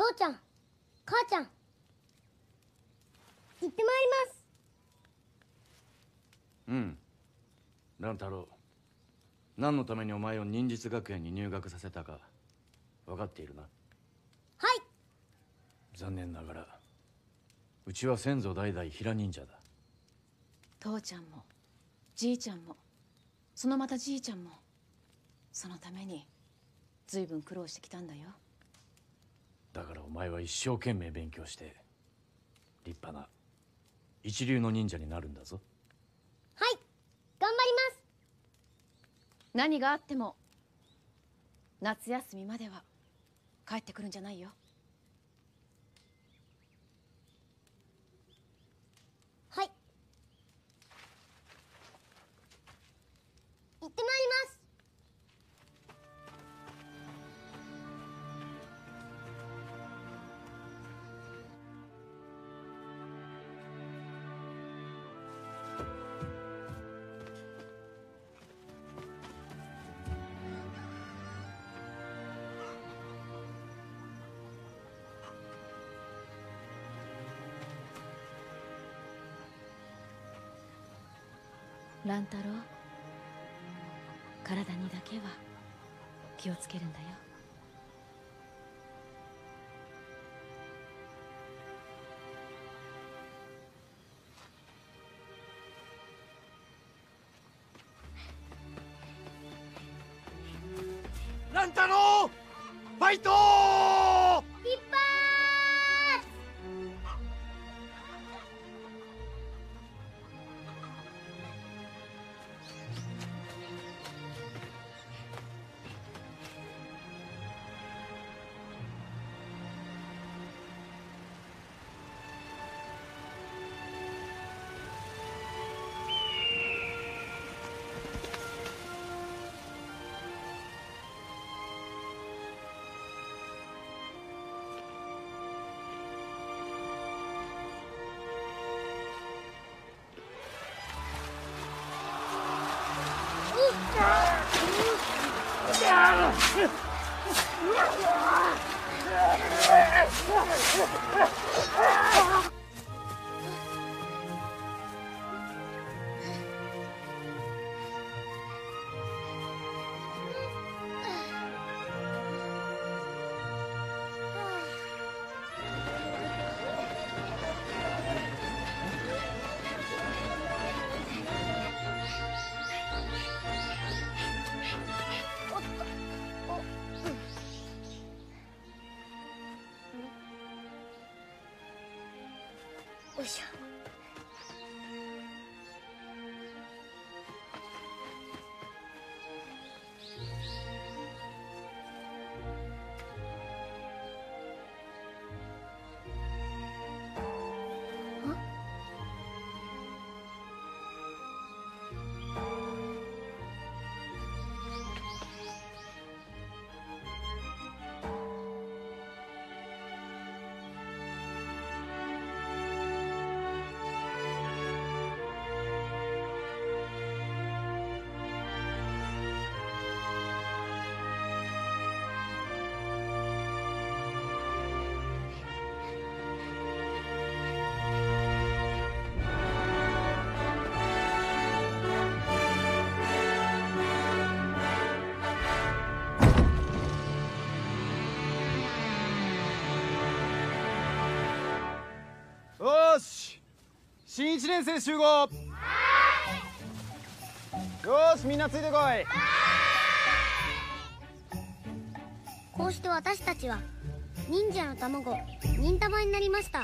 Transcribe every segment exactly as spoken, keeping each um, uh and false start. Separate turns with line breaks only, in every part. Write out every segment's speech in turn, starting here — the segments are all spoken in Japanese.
父ちゃん、母ちゃん、行ってまいります。
うん。乱太郎、何のためにお前を忍術学園に入学させたか分かっているな。
はい。
残念ながらうちは先祖代々平忍者だ。
父ちゃんもじいちゃんもそのまたじいちゃんもそのために随分苦労してきたんだよ。
だからお前は一生懸命勉強して立派な一流の忍者になるんだぞ。
はい、頑張ります。
何があっても夏休みまでは帰ってくるんじゃないよ。
はい、行ってまいります。
乱太郎、体にだけは気をつけるんだよ。
乱太郎、ファイトー！
一発！よいしょ。
よし、新一年生集合。よし、みんなついてこい。
こうして私たちは忍者の卵、忍たまになりました。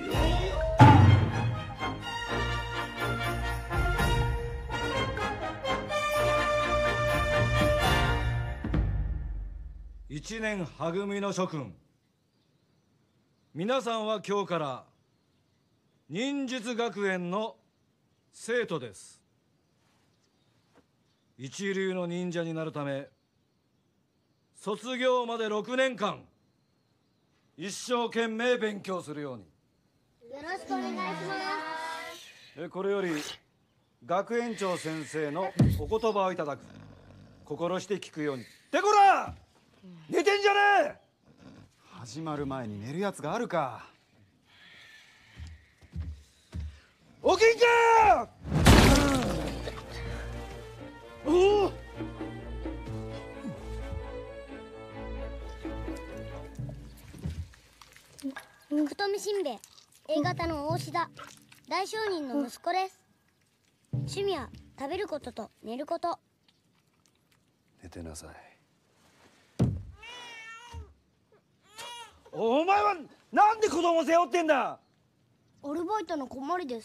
一年は組の諸君、皆さんは今日から忍術学園の生徒です。一流の忍者になるため卒業までろくねんかん一生懸命勉強するように。
よろしくお願いします。
でこれより学園長先生のお言葉をいただく。心して聞くように。てこら、寝てんじゃねえ。
始まる前に寝るやつがあるか。おきんちゃん。おお。
福富新兵衛 A 型の大志田大商人の息子です。趣味は食べることと寝ること。
寝てなさい。
お前はなんで子供背負ってんだ。
アルバイトの困りです。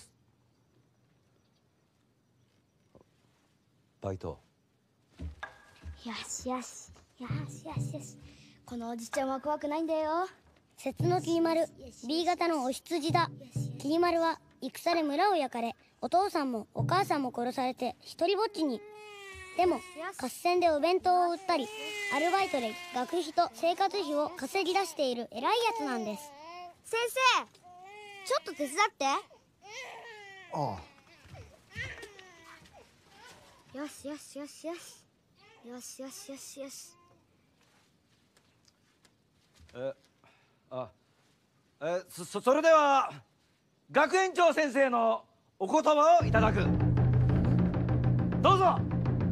バイト。
よしよしよしよしよし。このおじちゃんは怖くないんだよ。節のきり丸 B 型のお羊だ。きり丸は戦で村を焼かれ、お父さんもお母さんも殺されて一人ぼっちに。でも合戦でお弁当を売ったりアルバイトで学費と生活費を稼ぎ出している偉いやつなんです。先生、ちょっと手伝って。
あ
あ。よしよしよしよしよしよしよしよし。
えあえそそそれでは学園長先生のお言葉をいただく。どうぞ。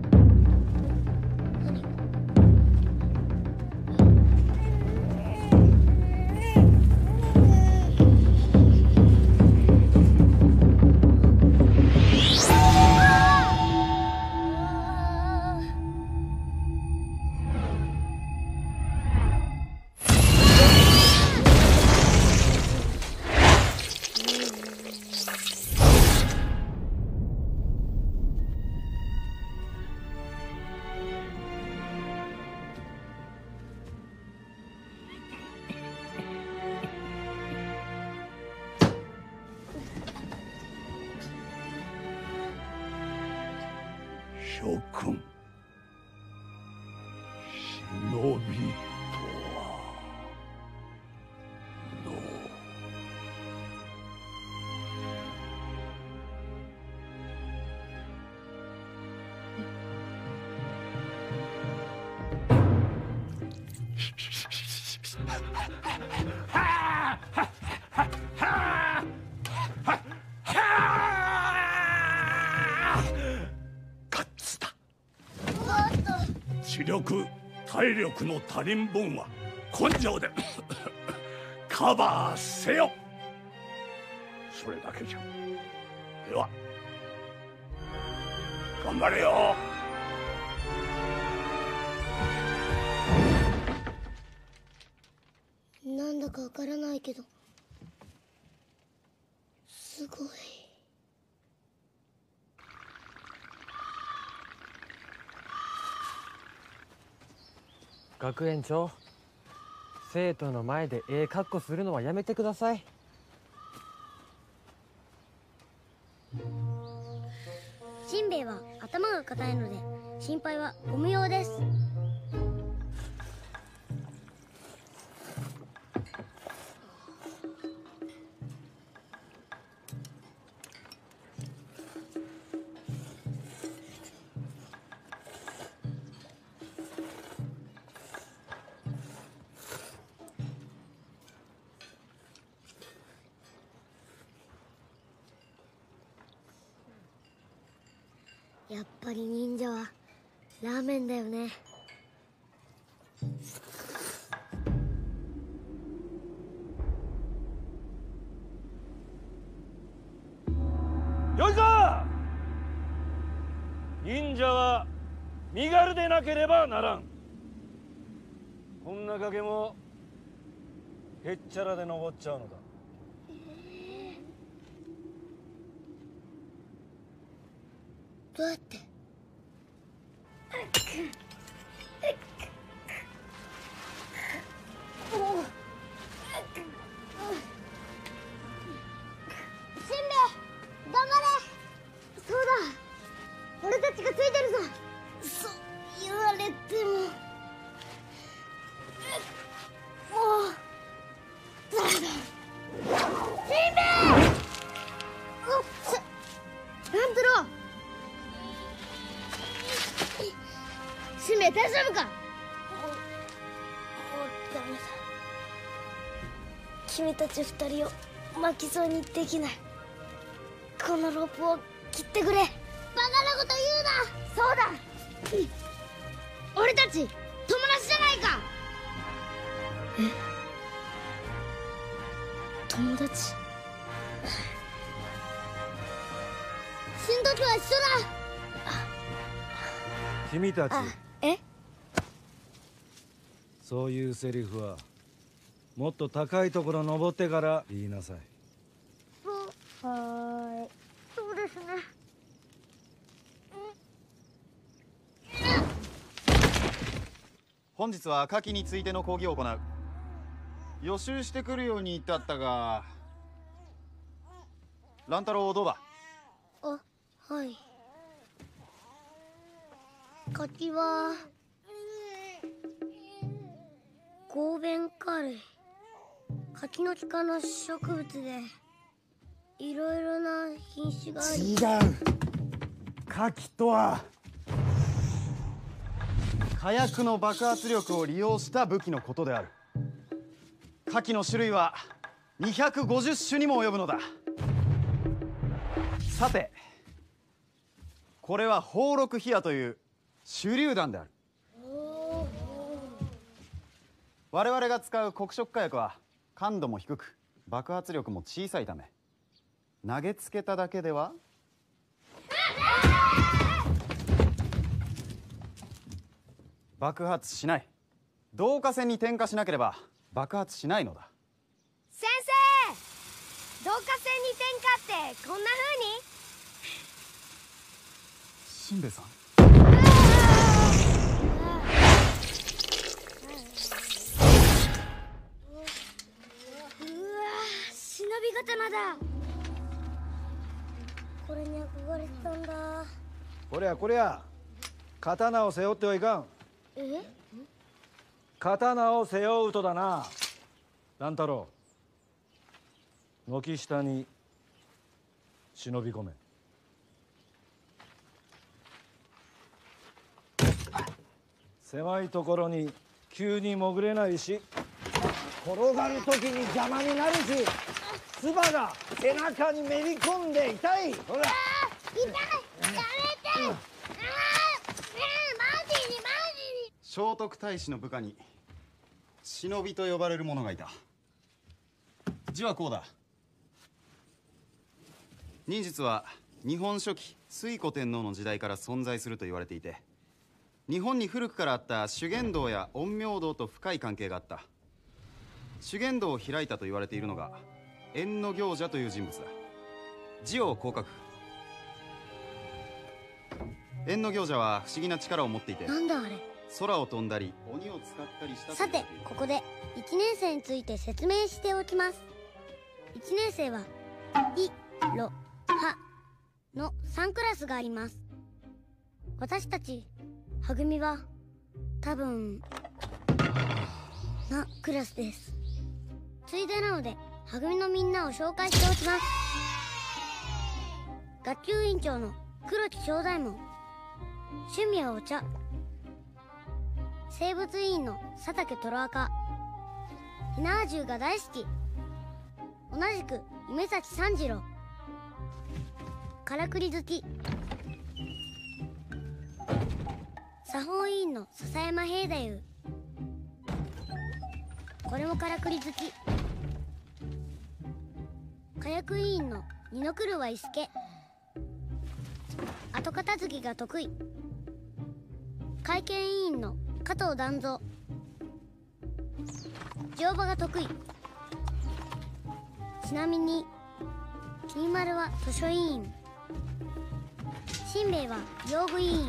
諸君、忍びとはのう。知力体力の足りん分は根性でカバーせよ。それだけじゃ。では頑張れよ。
なんだかわからないけどすごい。
学園長、生徒の前でええ格好するのはやめてください。
しんべヱは頭が固いので心配はご無用です。やっぱり忍者はラーメンだよね。
よいか。忍者は身軽でなければならん。こんな崖もへっちゃらで登っちゃうのだ。
どうやって？ 君たち二人を巻き添えにできない。このロープを切ってくれ。バカなこと言うな。そうだ、うん、俺たち友達じゃないか。え、友達。死ぬ時は一緒だ。
君たち、
え、
そういうセリフはもっと高いところ登ってから言いなさい。
はーい、そうですね。
本日は火器についての講義を行う。予習してくるように言ってあったが、乱太郎どうだ？
あ、はい。柿はゴーベンカレー、柿の木科の植物でいろいろな品種があり。
違う。火器とは
火薬の爆発力を利用した武器のことである。火器の種類はにひゃくごじゅっ種にも及ぶのだ。さて、これは宝禄火矢という手榴弾である。我々が使う黒色火薬は感度も低く爆発力も小さいため、投げつけただけでは爆発しない。導火線に点火しなければ爆発しないのだ。
先生、導火線に点火ってこんな風に？
しんべヱさん、
忍び刀だ。これに憧れてたんだ。
こりゃこりゃ、刀を背負ってはいかん。
え？
刀を背負うとだな、乱太郎。軒下に忍び込め。狭いところに急に潜れないし、
転がる時に邪魔になるし、唾が背中にめり込んで痛い。ほら。
痛い。やめて。ああ、ねえ、マジにマジに。
聖徳太子の部下に忍びと呼ばれる者がいた。字はこうだ。忍術は日本初期推古天皇の時代から存在すると言われていて、日本に古くからあった修験道や陰陽道と深い関係があった。修験道を開いたと言われているのが役行者という人物だ。字をこう書く。役行者は不思議な力を持っていて、
なんだあれ。
空を飛んだり鬼を使ったりしたと
さて、ここでいちねん生について説明しておきます。いちねん生はいろはのさんクラスがあります。私たちはぐみは多分なクラスです。ついでなのではぐみのみんなを紹介しておきます。学級委員長の黒木正左衛門、趣味はお茶。生物委員の佐竹虎赤、火縄銃が大好き。同じく夢崎三次郎、からくり好き。作法委員の笹山平太夫、これもからくり好き。火薬委員の二の車伊助、後片付けが得意。会計委員の加藤団蔵、乗馬が得意。ちなみにきみまるは図書委員、しんべヱは用具委員、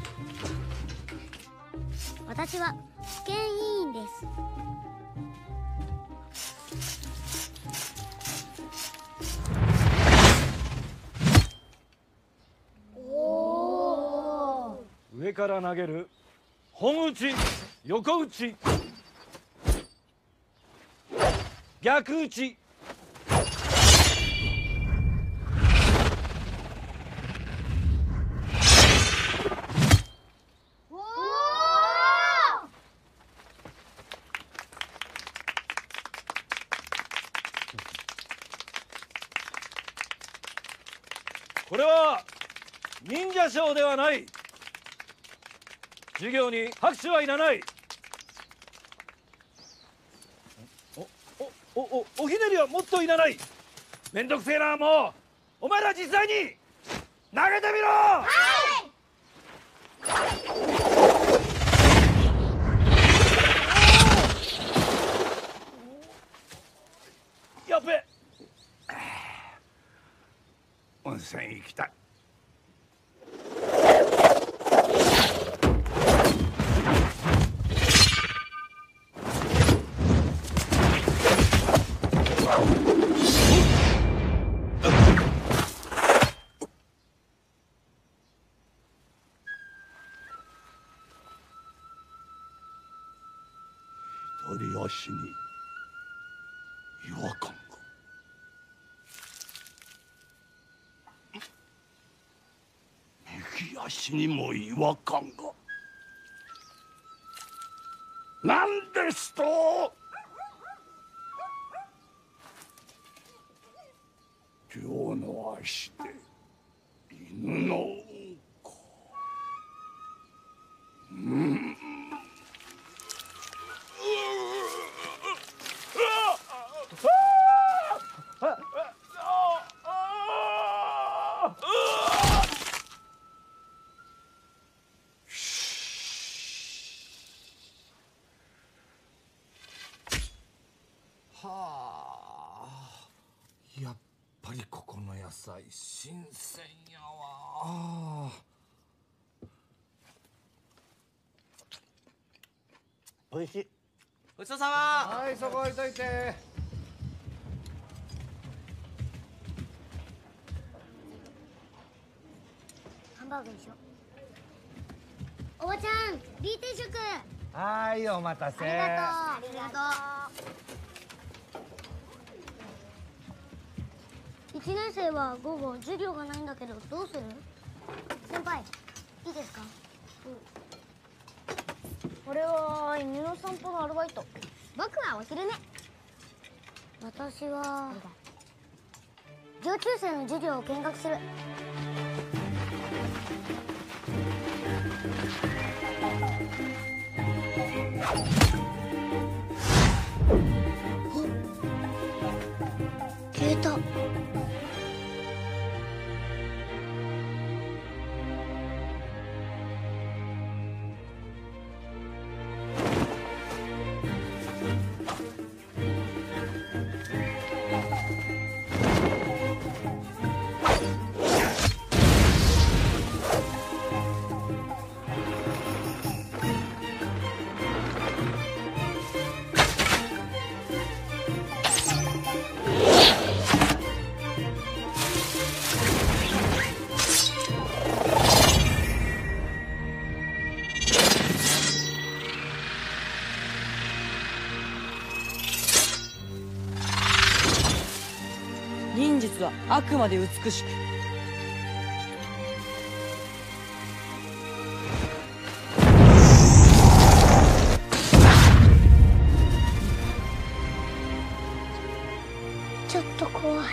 私は試験委員です。
上から投げる本打ち、横打ち、逆打ち。 これは忍者ショーではない。授業に拍手はいらない。おおおおおひねりはもっといらない。めんどくせえな。もうお前ら実際に投げてみろ。はい。やっべ。
温泉行きたい。左足に違和感が。右足にも違和感が。なんですと。両の足で犬のうんこ。うん
はあ、やっぱりここの野菜新鮮やわ。おいしい。
ごちそうさま。
はい、そこ置いといて。
ハンバーグでしょ。おばちゃん、ビー定食。
はい、お待たせ。
ありがとう。ありがとう。一年生は午後授業がないんだけどどうする？先輩、いいですか？うん。俺は犬の散歩のアルバイト。僕はお昼寝。私は上級生の授業を見学する。消えた。
忍術はあくまで美しく、
ちょっと怖い。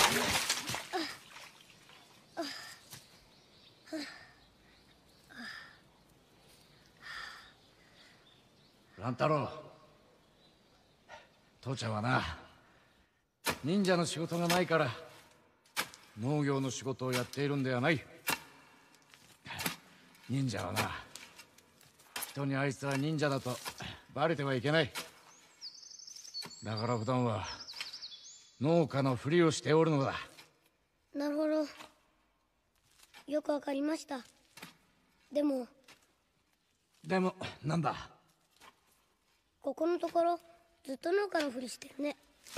乱太郎、父ちゃんはな、忍者の仕事がないから農業の仕事をやっているんではない。忍者はな、人にあいつは忍者だとバレてはいけない。だから普段は農家のふりをしておるのだ。
なるほど、よくわかりました。でも
でもなんだ。
ここのところずっと農家のふりしてるね。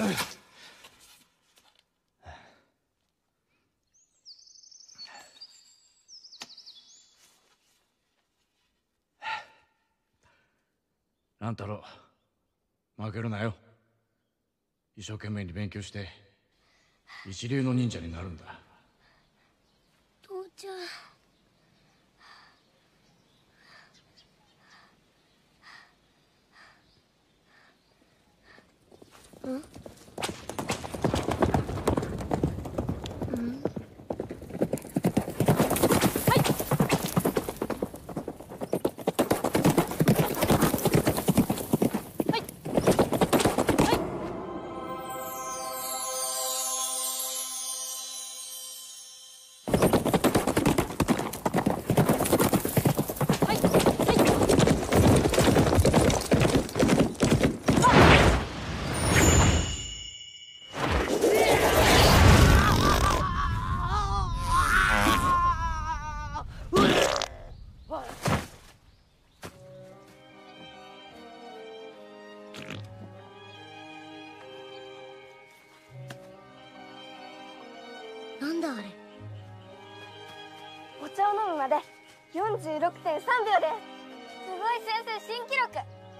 乱太郎、負けるなよ。一生懸命に勉強して一流の忍者になるんだ。
父ちゃん。ん？ん？なんだあれ。
お茶を飲むまで よんじゅうろくてんさんびょうです。すごい先生、新記録。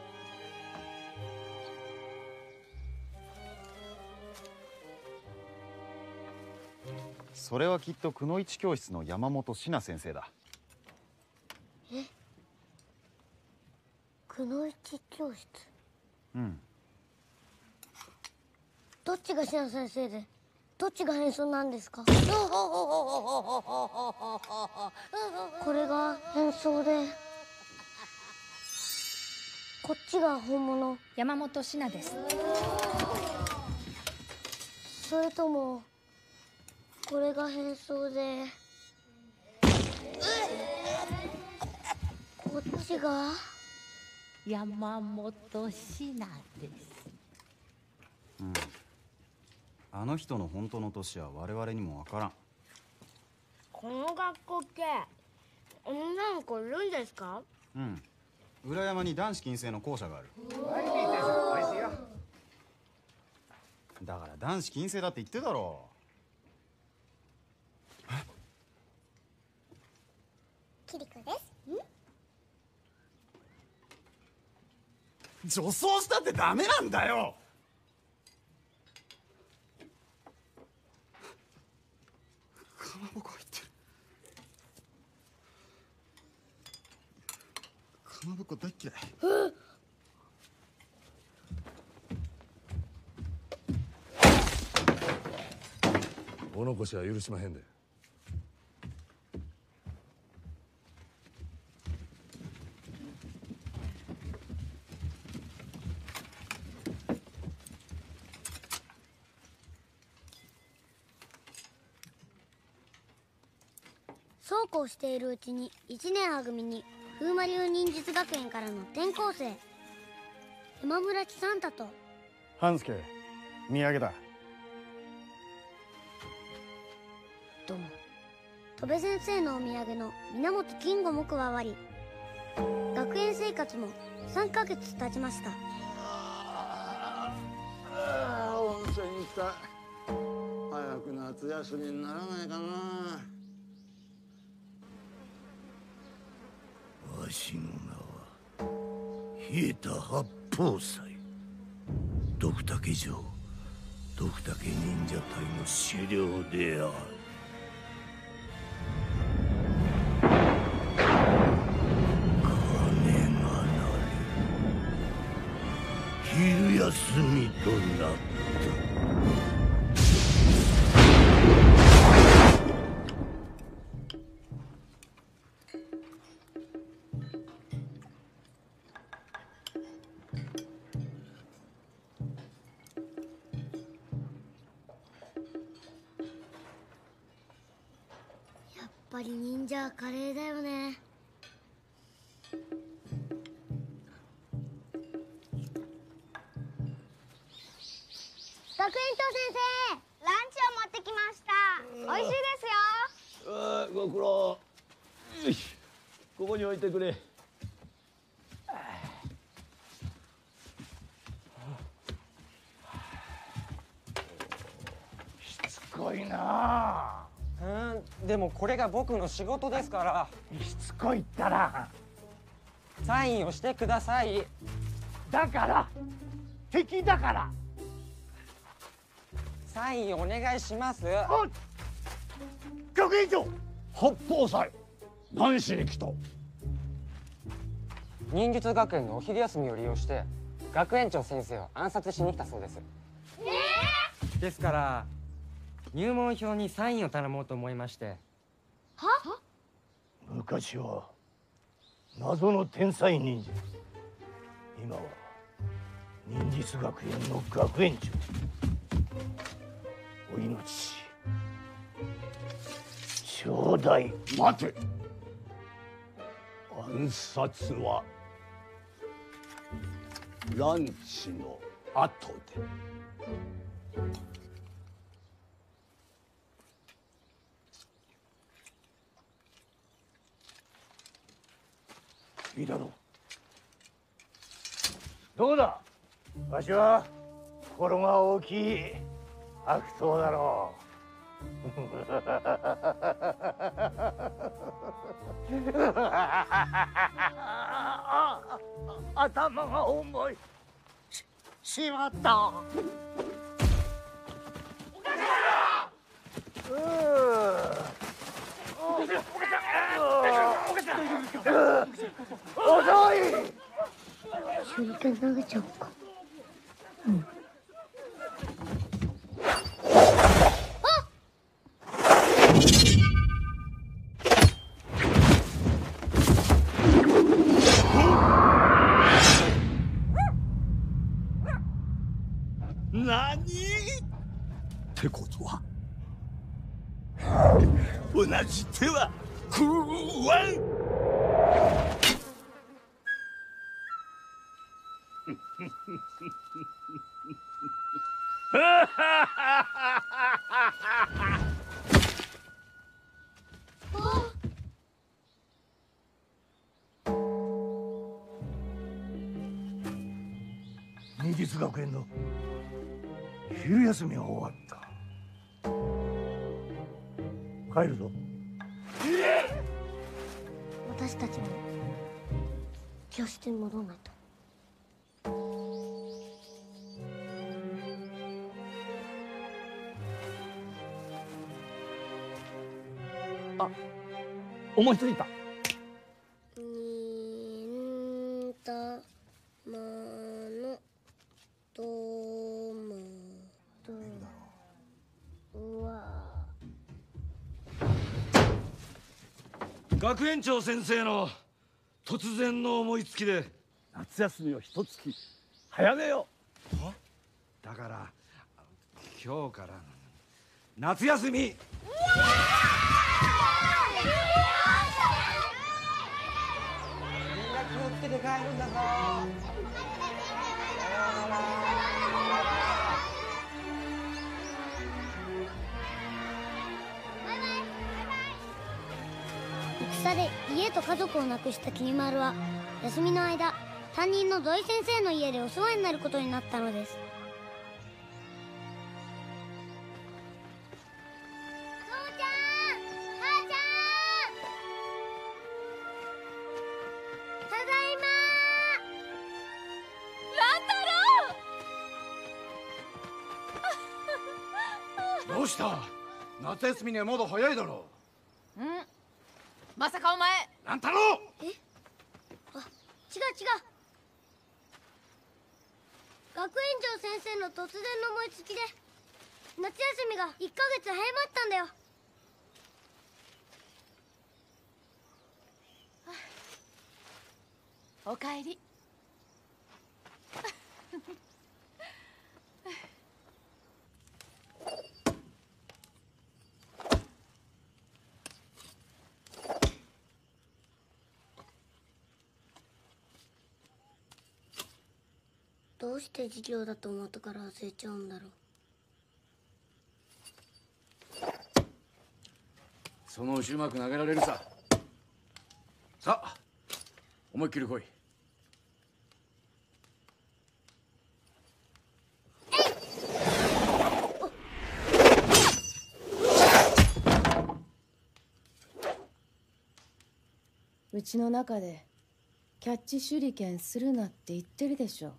それはきっとくのいち教室の山本シナ先生だ。
え、くのいち教室。
うん。
どっちがシナ先生でどっちが変装なんですか？これが変装でこっちが本物。
山本シナです。
それともこれが変装でこっちが
山本シナです。
うん。あの人の本当の年は我々にもわからん。
この学校って女の子いるんですか？
うん。裏山に男子禁制の校舎がある。だから男子禁制だって言ってだろう。
キリコです。
女装したってダメなんだよ。かまぼこ入ってる。かまぼこ大嫌い。
お残しは許しまへんで。
そうこうしているうちに一年は組に風魔流忍術学園からの転校生山村千三太と
半助、土産だ。
どうも戸部先生のお土産の源金吾も加わり学園生活もさんかげつ経ちました。
ああ、温泉行きたい。早く夏休みにならないかな。
わしの名は冷えた八方斎、ドクタケ城ドクタケ忍者隊の首領である。鐘が鳴り昼休みとなった。
ぱり忍者は華麗だよね。学園長先生、ランチを持ってきました。美味しいですよ。
ああ、ご苦労。よし、ここに置いてくれ。
しつこいな。
うん、でもこれが僕の仕事ですから。
しつこいったら。
サインをしてください。
だから敵だから。
サインお願いします。
学園長、八方斎何しに来た？
忍術学園のお昼休みを利用して学園長先生を暗殺しに来たそうです。えー、ですから入門票にサインを頼もうと思いまして。
は？昔は謎の天才忍者、今は忍術学園の学園長。お命ちょうだい。
待て。暗殺はランチの後で。
いいだろう。どうだ、わしは心が大きい悪党だろう。頭が重い。し、しまった。遅い。
手裏剣投げちゃおうか。うん。
何ってことは同じ手は食わん。
忍術学園の昼休みは終わった。帰るぞ。
私たちも教室に戻らないと。
あ、思いついた。
忍たまのともとうわ。
学園長先生の突然の思いつきで
夏休みを一月早めよう。
だから今日から夏休み。
気をつけて帰るんだぞ。
戦で家と家族を亡くしたきみまるは休みの間担任の土井先生の家でお世話になることになったのです。父ちゃん、母ちゃん、ただいま。
乱太郎どうした？夏休みにはまだ早いだろ
う。うん、まさかお前
乱太郎。
え、あ、違う違う。学園長先生の突然の思いつきで夏休みがいっかげつ早まったんだよ。
おかえり。
うして授業だと思ったから忘れちゃうんだろう。
そのうちうまく投げられるさ。さあ思いっきり来い。
うちの中でキャッチ手裏剣するなって言ってるでしょ。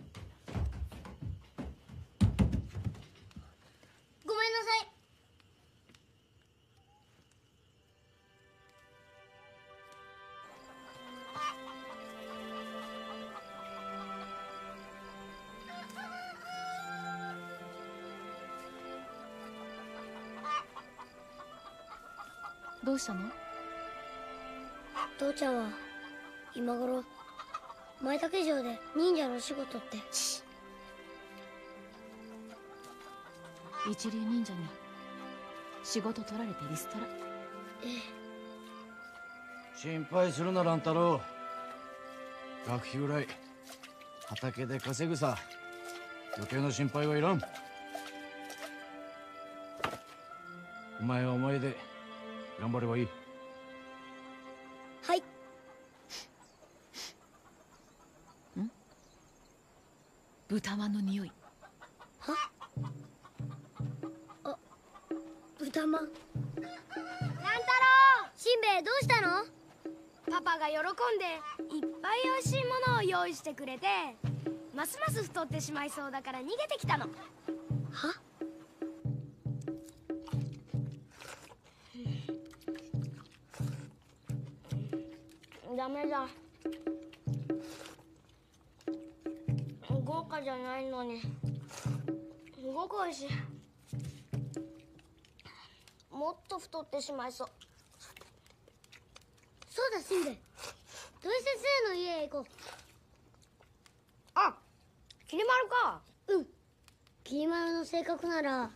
ごめんなさい。
どうしたの？
父ちゃんは今頃前竹城で忍者の仕事って。
一流忍者に仕事取られてリストラ。
ええ。
心配するな乱太郎。学費ぐらい畑で稼ぐさ。余計な心配はいらん。お前はお前で頑張ればいい。
はい。
ん？豚まんの匂い。
は？あ、豚まん。乱太郎！しんべヱどうしたの？
パパが喜んでいっぱいおいしいものを用意してくれて、ますます太ってしまいそうだから逃げてきたの。
は？ダメだ。豪華じゃないのにすごくおいしい。もっと太ってしまいそう。そうだ、しんべヱ、土井先生の家へ行こう。
あ、きり丸か。
うん、きり丸の性格なら。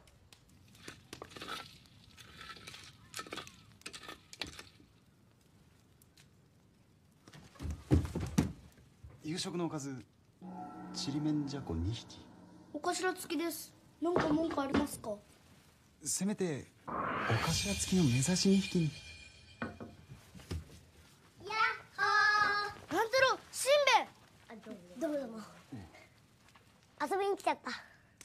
夕食のおかず、ちりめんじゃこにひき。
お頭付きです。何か文句ありますか？
せめてお頭付きの目刺しにひきに。
やっほー。乱太郎、しんべヱ。どうもどうも。遊びに来ちゃった。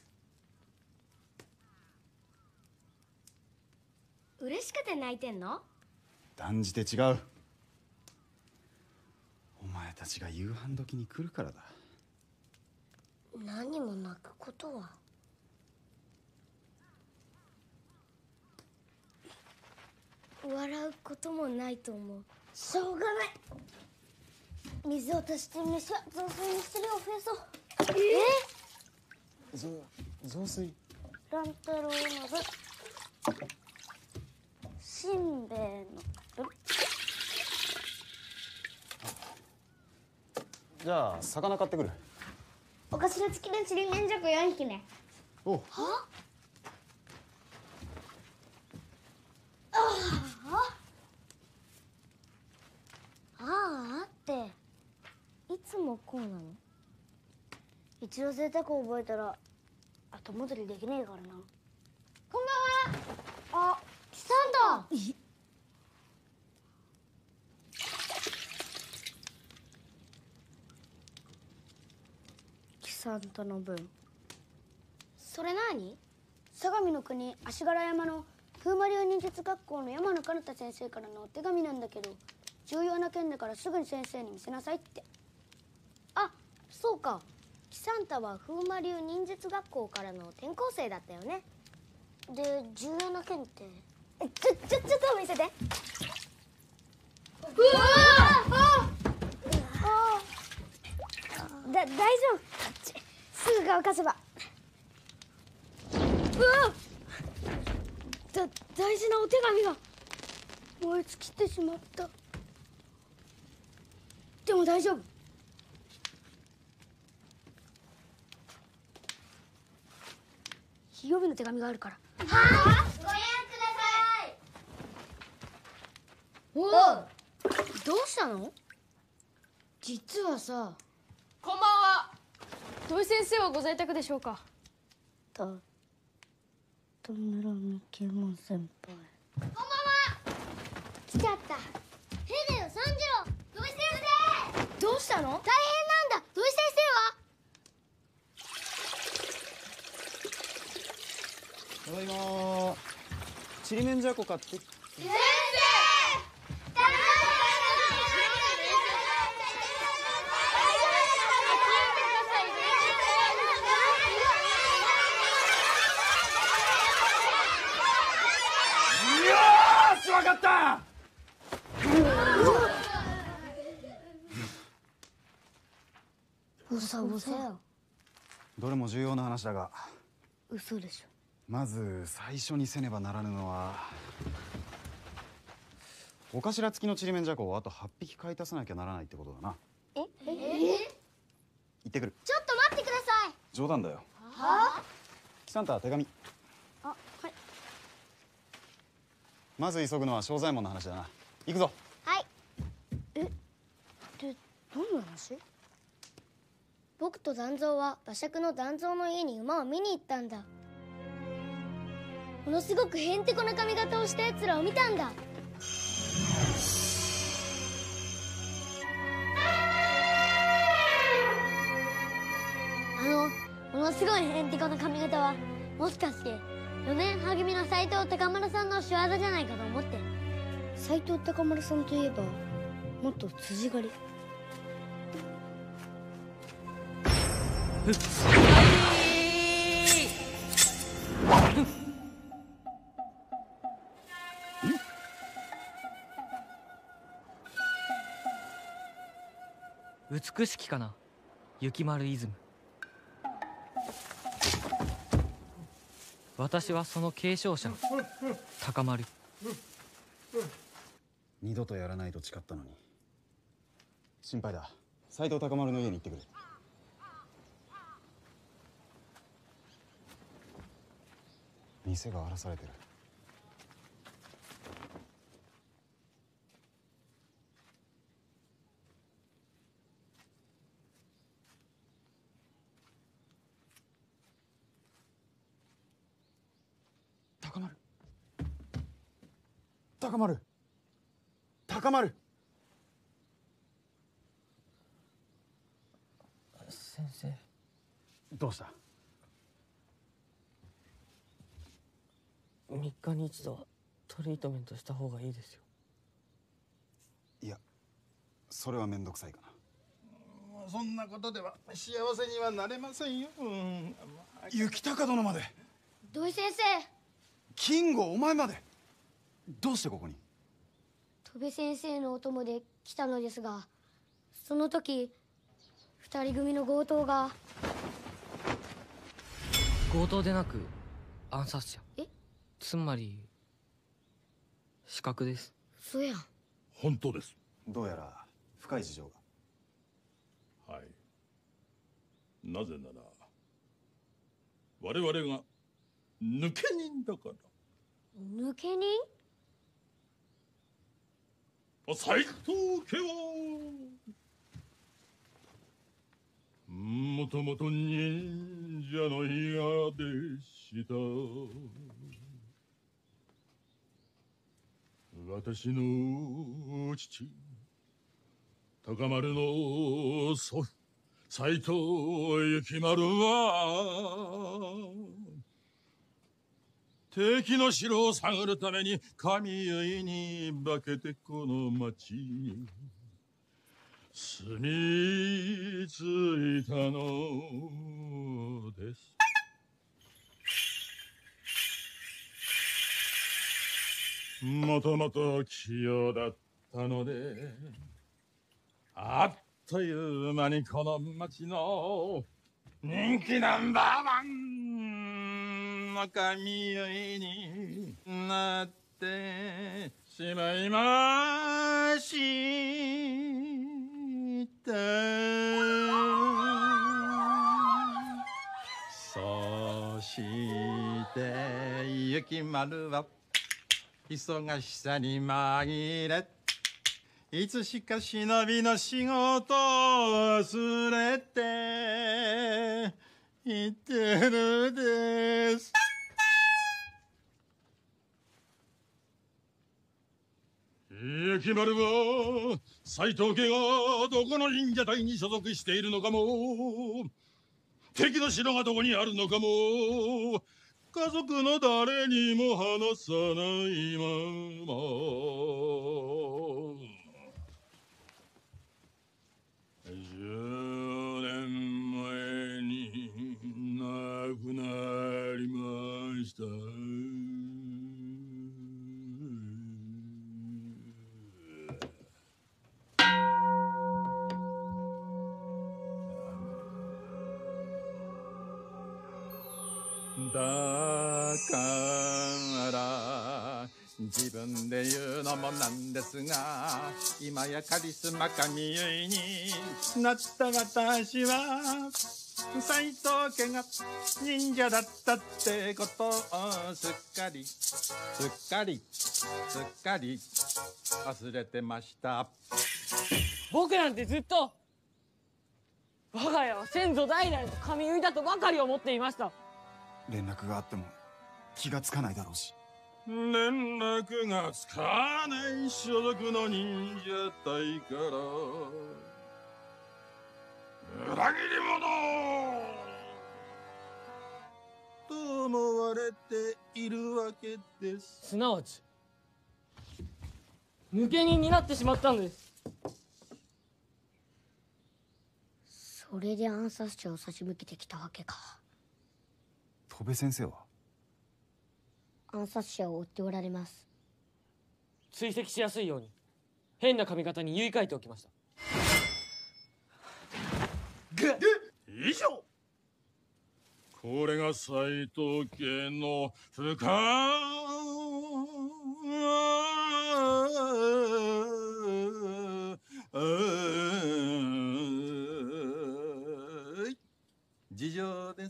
嬉しくて泣いてんの？
断じて違う。お前たちが夕飯時に来るからだ。
何も泣くことは。笑うこともないと思う。しょうがない。水を足して飯は雑炊にするを増やそう。え
ぞ雑炊。
乱太郎の分、しんべヱの分。
じゃあ魚買ってくる。
お頭付きのちりめんじゃこよんひきね。
おう。
はあ？ああ。ああっていつもこうなの？一度贅沢を覚えたら後戻りできねえからな。こんばんは。あ、キサンだ。キサンタの分。
それ何？
相模の国足柄山の風魔流忍術学校の山野かなた先生からのお手紙なんだけど、重要な件だからすぐに先生に見せなさいって。
あ、そうか。キサンタは風魔流忍術学校からの転校生だったよね。
で、重要な件って？
ちょちょちょっと見せて。うわああだ大丈夫。すぐ乾かせば。うわだ大事なお手紙が
燃え尽きてしまった。
でも大丈夫。
日曜日の手紙があるから。
はあ、ご予約ください。
おお、どうしたの？実はさ。
こんばんは。
土井先生はご在宅でしょうか。
た田村三木門先輩。
こんばんは。来ちゃった。
変だよ三次郎。土井先生。
どうしたの？
大変なんだ。土井先
ただいま。ちりめんじゃこ買って。先生。
わかった。
ボサボサよ。
どれも重要な話だが、
嘘でしょ。
まず最初にせねばならぬのはお頭付きのちりめんじゃこをあとはっぴき買い足さなきゃならないってことだな。
ええ
行ってくる。
ちょっと待ってください。
冗談だよ。
は
サンタ手紙。
あ、はい。
まず急ぐのは正左衛門の話だな。行くぞ。
はい。え、で、どんな話？僕と団蔵は馬借の団蔵の家に馬を見に行ったんだ。ものすごくへんてこな髪型をした奴らを見たんだ。あのものすごいへんてこな髪型はもしかしてよねん励みの斎藤高丸さんの仕業じゃないかと思って。斎藤高丸さんといえば元辻狩り。
美しきかな、雪丸イズム。私はその継承者、高丸。
二度とやらないと誓ったのに。心配だ。斎藤高丸の家に行ってくる。店が荒らされてる。高丸、高丸、高丸。
先生。
どうした？
みっかに一度はトリートメントした方がいいですよ。
いや、それは面倒くさいかな。
そんなことでは幸せにはなれませんよ。うん、
雪高殿まで。
土井先生。
金吾、お前まで。どうしてここに？
戸部先生のお供で来たのですが、その時二人組の強盗が。
強盗でなく暗殺者。
え？
つまり死角です。
そうやん。
本当です。
どうやら深い事情が。
はい。なぜなら我々が抜け人だから。
抜け人？
斎藤家はもともと忍者の家でした。私の父高丸の祖父斎藤幸丸は敵の城を探るために神結に化けてこの町に住み着いたのです。もともと器用だったのであっという間にこの町の人気ナンバーワンの神結になってしまいました。そして雪丸は忙しさに紛れいつしか忍びの仕事を忘れていってるです。雪丸は斎藤家がどこの忍者隊に所属しているのかも、敵の城がどこにあるのかも、家族の誰にも話さないままじゅうねんまえに亡くなりました。だから自分で言うのもなんですが、今やカリスマ神結になった私は斎藤家が忍者だったってことをすっかりすっかりすっかり忘れてました。
僕なんてずっと我が家は先祖代々と神結いだとばかり思っていました。
連絡があっても気がつかないだろうし。
連絡がつかない所属の忍者隊から裏切り者と思われているわけです。
すなわち抜け人になってしまったんです。
それで暗殺者を差し向けてきたわけか。
戸辺先生は
暗殺者を追っておられます。
追跡しやすいように変な髪型に言い換えておきました。
以上、これが斎藤家の深い事情です。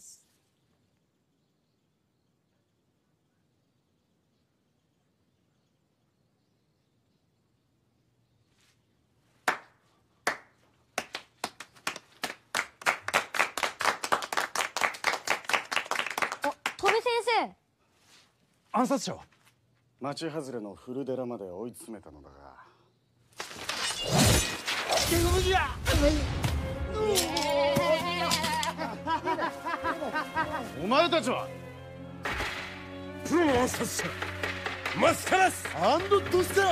戸辺先生、
暗殺者は町外れの古寺まで追い詰めたのだが、お前たちはプロの暗殺者マスカラス&ドスカラ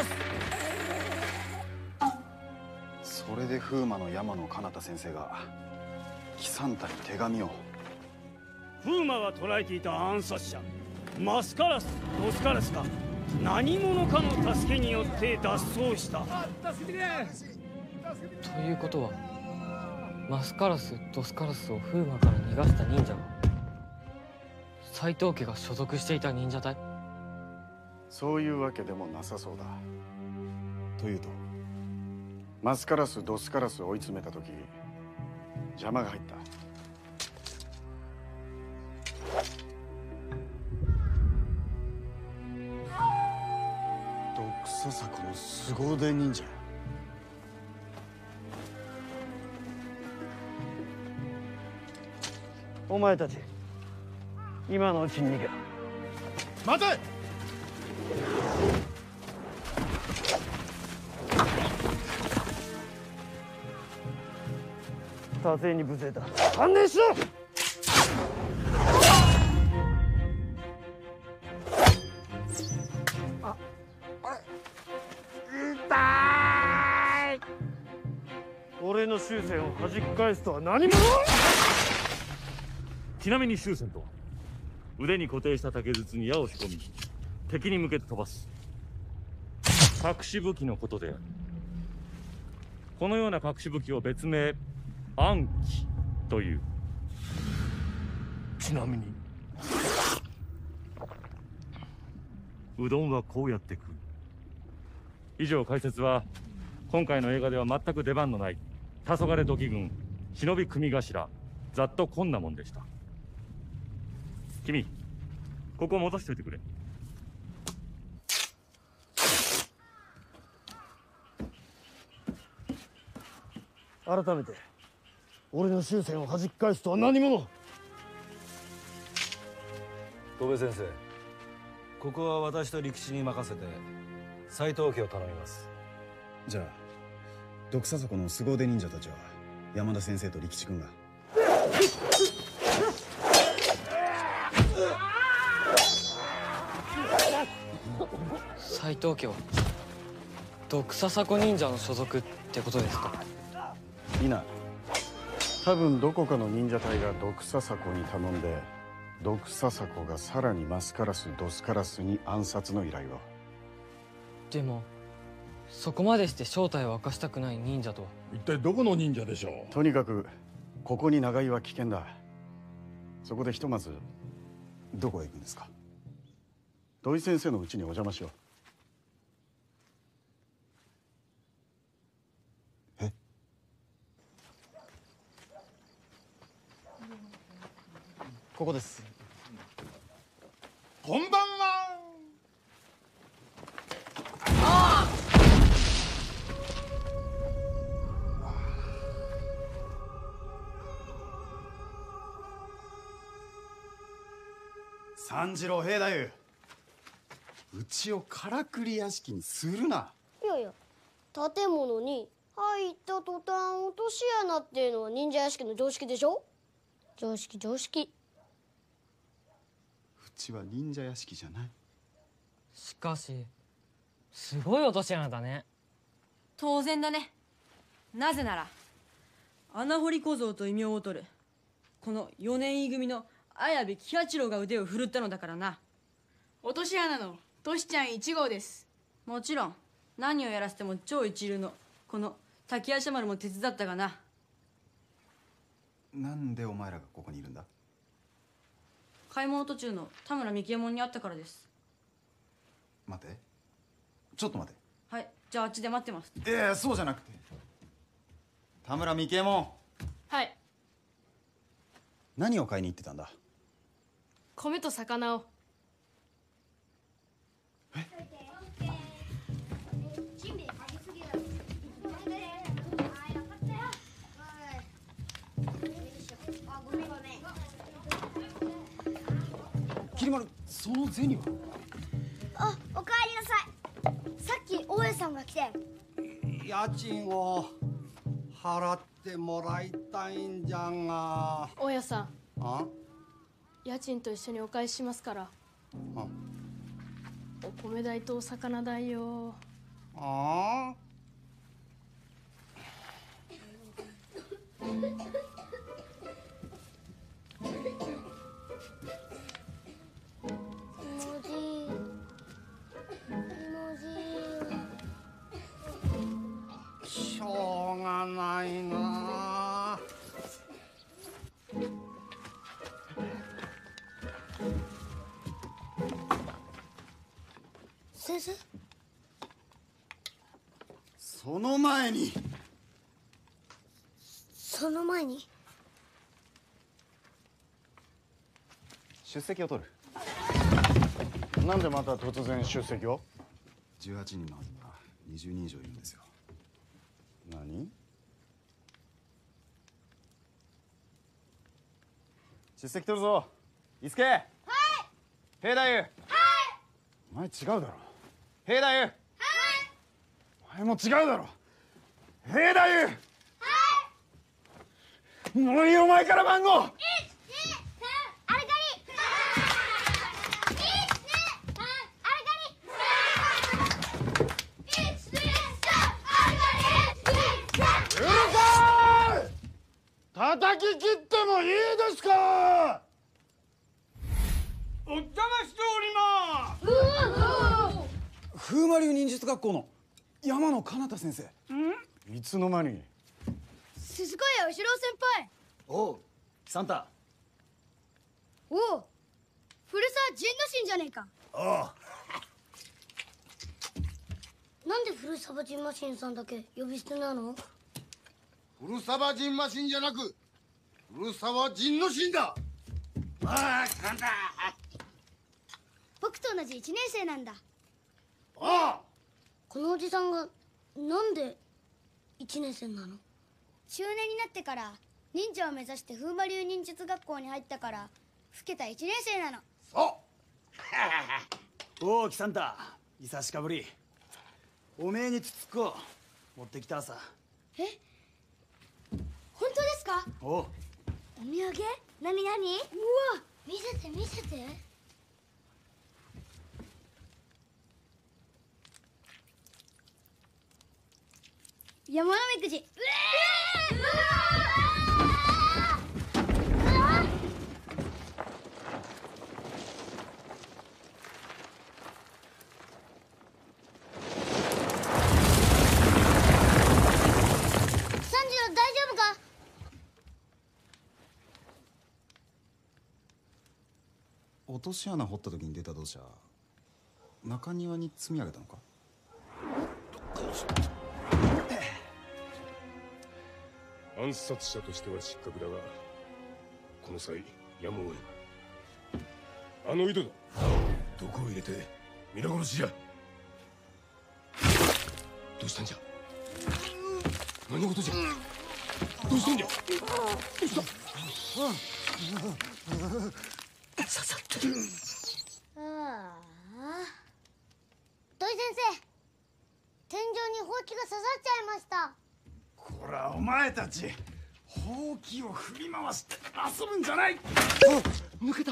ス。
それで風魔の山野彼方先生がキサンタに手紙を。
風魔が捕らえていた暗殺者マスカラス・ドスカラスが何者かの助けによって脱走した。
ということはマスカラス・ドスカラスを風魔から逃がした忍者が斎藤家が所属していた忍者隊。
そういうわけでもなさそうだ。というと、マスカラス・ドスカラスを追い詰めた時邪魔が入った。毒笹作の凄腕忍者。
お前たち今のうちに逃げろ。
待て！
多勢に無勢だ。観念しろ！あ、痛い！俺の終戦を弾き返すとは何者？
ちなみに終戦とは腕に固定した竹筒に矢を仕込み敵に向けて飛ばす隠し武器のことである。このような隠し武器を別名暗器という。
ちなみに
うどんはこうやって食う。以上解説は今回の映画では全く出番のない黄昏土器軍忍び組頭ざっとこんなもんでした。君ここ戻しといてくれ。
改めて俺の終戦を弾き返すとは何者。
戸部先生、ここは私と陸地に任せて斎藤家を頼みます。
じゃあ毒笹子の凄腕忍者たちは山田先生と力士君が。
斎藤家は毒笹子忍者の所属ってことですか？
いない。多分どこかの忍者隊が毒笹子に頼んで、毒笹子がさらにマスカラスドスカラスに暗殺の依頼を。
でもそこまでして正体を明かしたくない忍者とは
一体どこの忍者でしょう？
とにかくここに長居は危険だ。そこでひとまずどこへ行くんですか？土井先生の家にお邪魔しよう。え？
ここです。
こんばんは。
三次郎兵太夫、うちをからくり屋敷にするな。
いやいや、建物に入った途端落とし穴っていうのは忍者屋敷の常識でしょ。常識常識。
うちは忍者屋敷じゃない。
しかしすごい落とし穴だね。
当然だね。なぜなら穴掘り小僧と異名を取るこの四年い組の綾部喜八郎が腕を振るったのだからな。
落とし穴のトシちゃん一号です。
もちろん何をやらせても超一流のこの滝夜叉丸も手伝ったがな。
なんでお前らがここにいるんだ？
買い物途中の田村三木右衛門に会ったからです。
待て、ちょっと待て。
はい、じゃああっちで待ってます。
いやいや、そうじゃなくて、田村三木右衛門、
はい。
何を買いに行ってたんだ？
米と魚を。
きり丸、その銭は？
あ、おかえりなさい。さっき大家さんが来て。
家賃を払ってもらいたいんじゃが。
大家さん、
あ？
家賃と一緒にお返ししますから。
あ？
お米代とお魚代よ。
ああ？しょうがないな。
先生？
その前に
その前に
出席を取る。
なんでまた突然出席を？
じゅうはちにんのはずがにじゅうにん以上いるんですよ。
何？
出席取るぞ。伊助。はい。兵太夫。はい。お前違うだろ。兵太夫。はい。お前も違うだろ。兵太夫。はい。もういい、お前から番号。いち、に、さん、アルカリ。いち、に、さん、アルカリ。いち、に、さん、アルカリ。うるさい！
叩き切ってもいいですか？
お邪魔しております。
風魔流忍術学校の山野かなた先生。
いつの間に？
鈴子屋後ろ先輩。
おう、サンタ。
おお、古沢陣之進じゃねえか。
ああ。
なんで古沢陣馬神さんだけ呼び捨てなの？
古沢陣馬神じゃなく古沢陣之進だ。ああ、なんだ。
僕と同じ一年生なんだ。
ああ。
このおじさんがなんで一年生なの？ 中年になってから忍者を目指して風魔流忍術学校に入ったから老けたいちねん生なの。
そうおおキサンタ、久しかぶり。おめえにつつこ持ってきたさ。
え、本当ですか？
おう、
お土産？なになに？うわ、見せて見せて。山のみくじ。うえー、うわー、うわー、三次郎大丈夫か？
落とし穴掘った時に出た土砂、中庭に積み上げたのか？
暗殺者としては失格だが、この際やむを得ん。あの井戸だ。毒を入れて皆殺しじゃ。どうしたんじゃ。何事じゃ。どうしたんじゃ。どうした。
刺さってる。ああ、土井先生、天井にほうきが刺さっちゃいました。
こらお前たち、ほうきを振り回して遊ぶんじゃない。
抜けた。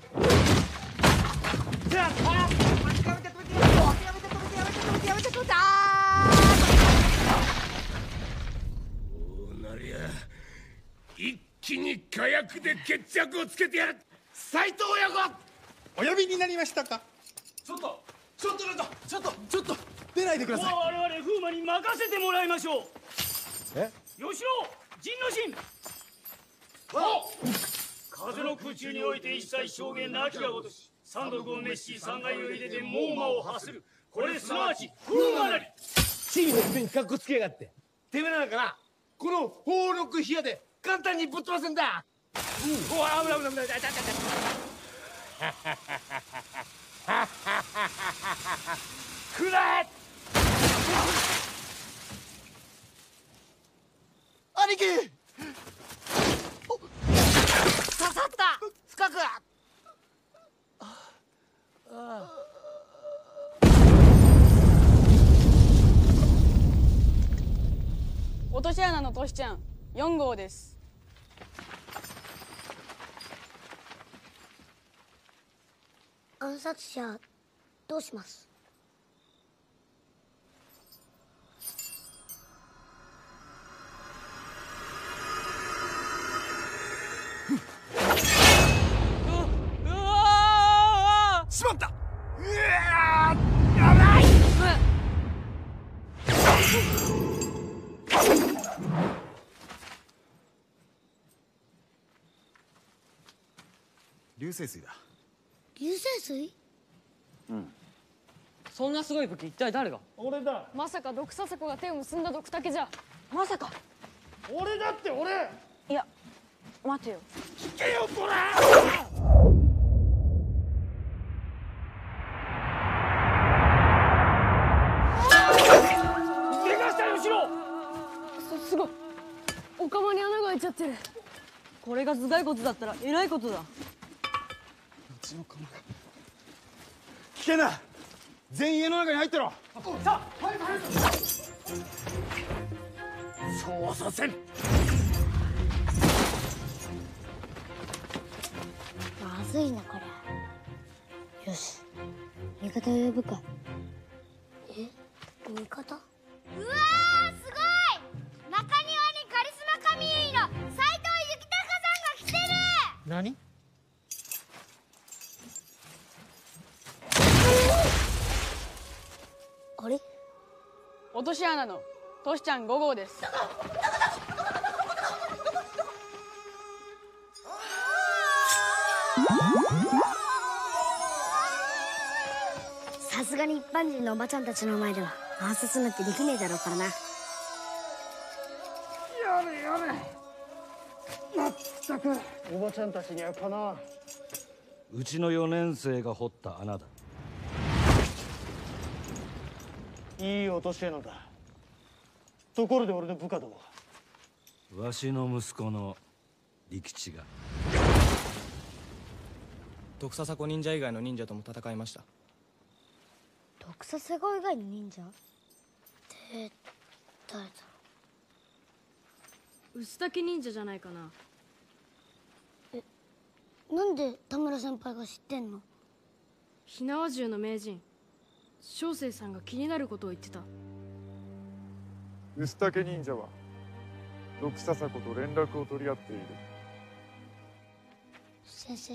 じゃあ、
やめて止めてやめて止めてやめて止めてやめて止めてやめて止めて。
こうなりゃ一気に火薬で決着をつけてやる。
斉藤親子、お呼びになりましたか。ちょっとちょっとちょっとちょっとちょっと出ないでください。
もう我々風魔に任せてもらいましょう。
え、
吉郎、陣の陣。風の空中において一切証言なきがごとし、三毒を滅し三害を入れて猛魔を発する。これすなわち風魔なり。
地位のくせにかっこつけやがって。てめえなんかな、この宝禄火矢で簡単にぶっ飛ばすんだ。うわ、危ない危ない危ない。くらえ。
兄貴、刺さった。深く。
落とし穴のトシちゃんよん号です。
暗殺者どうします？
しまった。うわー、やばい。
流星水だ。
流星水？
うん。そんなすごい武器一体誰が？
俺だ。まさか毒笹子が手を結んだ毒竹じゃ。まさか。
俺だって俺。
いや、待てよ。
聞けよこら。
でかしたよ、しろ。すすごい。お釜に穴が開いちゃってる。
これが頭蓋骨だったらえらいことだ。
うちの釜が危険だ。全員家の中に入ってろ。さあ、早く早く。
そうさせん。
まずいなこれ。よし、味方を呼ぶか。え、味方？うわー、すごい。中庭にカリスマ神結の斉藤幸隆さんが来てる。
何？
あれ？
落とし穴のトシちゃんご号です。
さすがに一般人のおばちゃんたちの前では暗殺なんてできねえだろうからな。
やれやれ。まったくおばちゃんたちにはかなわん。
うちのよねん生が掘った穴だ。
いい落とし穴だ。ところで俺の部下どもは
わしの息子の利吉が。
毒笹子忍者以外の忍者とも戦いました。
毒笹子以外の忍者って誰だろう。
臼竹忍者じゃないかな。
え、なんで田村先輩が知ってんの？
火縄銃の名人小生さんが気になることを言ってた。
臼竹忍者は毒笹子と連絡を取り合っている。
先生、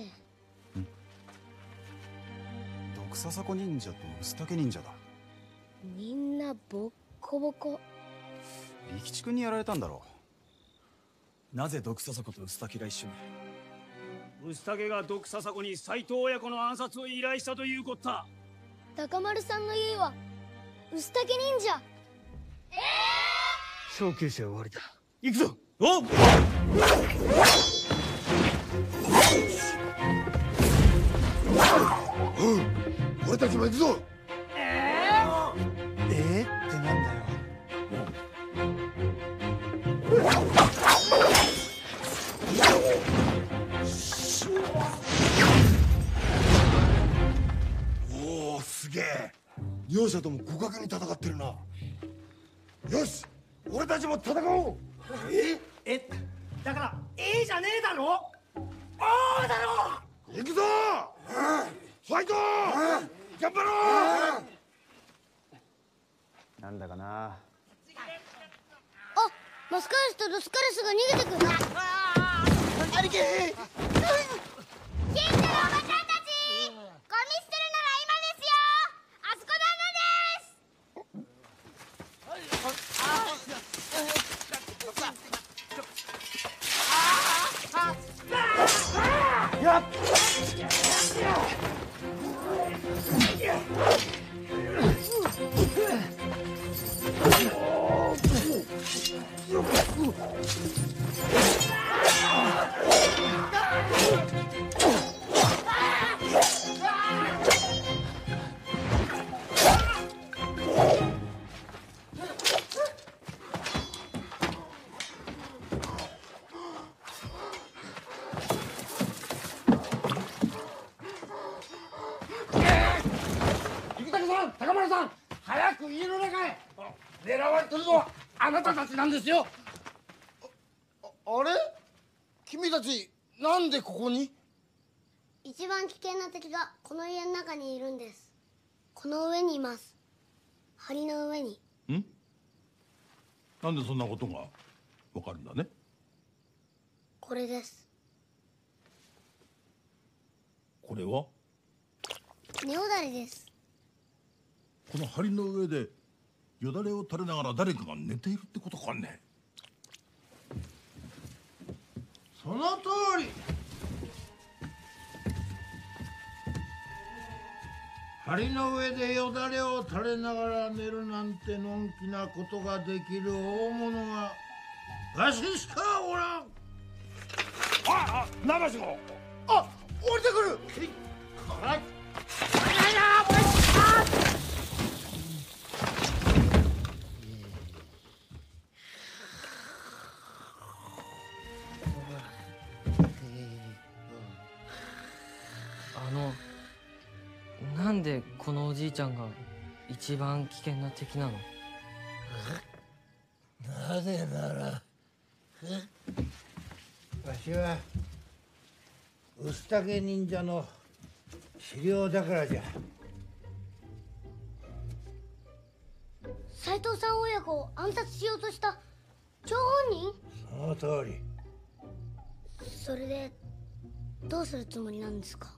毒笹子忍者と臼竹忍者だ。
みんなボッコボコ。
利吉君にやられたんだろ
う。なぜ毒笹子と臼竹が一緒に？
臼竹が毒笹子に斎藤親子の暗殺を依頼したというこった。
高丸さんの家は臼竹忍者。え
ー、小休止は終わりだ。
行くぞ。おっ
おう、俺たちも行くぞ。
えー、えー、ってなんだよ。
おお、すげえ。両者とも互角に戦ってるな。よし、俺たちも戦おう。
ええ、だからええじゃねえだろ。おーだろ。
行くぞ。ファイト。頑張ろう。
なんだかな。
あ、マスカラスとドスカラスが逃げてくる。
兄貴。
金太郎おばちゃんたち、ゴミ捨てるなら今ですよ。あそこ
やっ
高丸さん、早く家の中へ。狙われてるのはあなたたちなんですよ。あ、あれ、君たちなんでここに？
一番危険な敵がこの家の中にいるんです。この上にいます。梁の上に。
ん？なんでそんなことがわかるんだね？
これです。
これは？
ネオダレです。
この梁の上でよだれを垂れながら誰かが寝ているってことかね。
その通り。梁の上でよだれを垂れながら寝るなんてのんきなことができる大物はわししかおらん。
ああ、長志郎。
あ、降りてくる。はい。
あの、なんでこのおじいちゃんが一番危険な敵なの？
なぜなら、わしは臼竹忍者の資料だからじゃ。
斉藤さん親子を暗殺しようとした張本人？
その通り。
それでどうするつもりなんですか？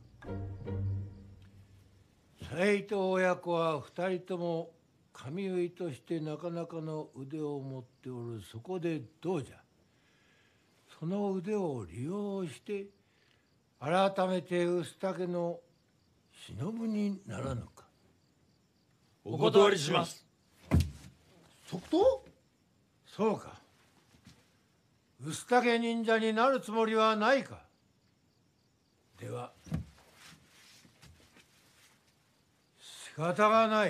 斉藤親子は二人とも髪結いとしてなかなかの腕を持っておる。そこでどうじゃ、その腕を利用して改めて臼竹の忍にならぬか？
お断りします。
即答？そうか。臼竹忍者になるつもりはないか？では仕方がない。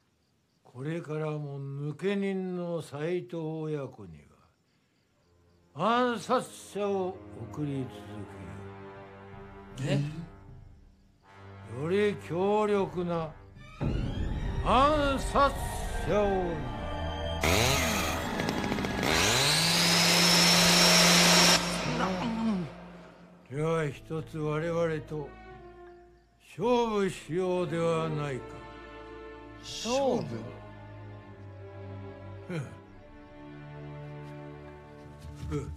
これからも抜け人の斉藤親子には暗殺者を送り続けよう。より強力な暗殺者を。では一つ我々と勝負しようではないか。
勝負？
ふふ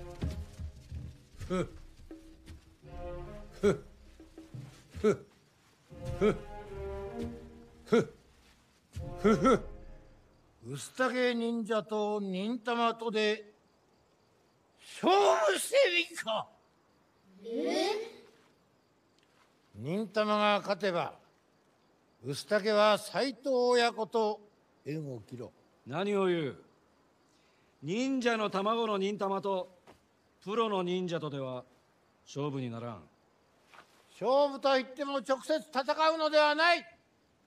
ふふふふふふふ臼竹忍者と忍たまとで勝負してみっか。
え
忍たまが勝てば臼竹は斎藤親子と縁を切ろう。
何を言う。忍者の卵の忍たまとプロの忍者とでは勝負にならん。
勝負といっても直接戦うのではない。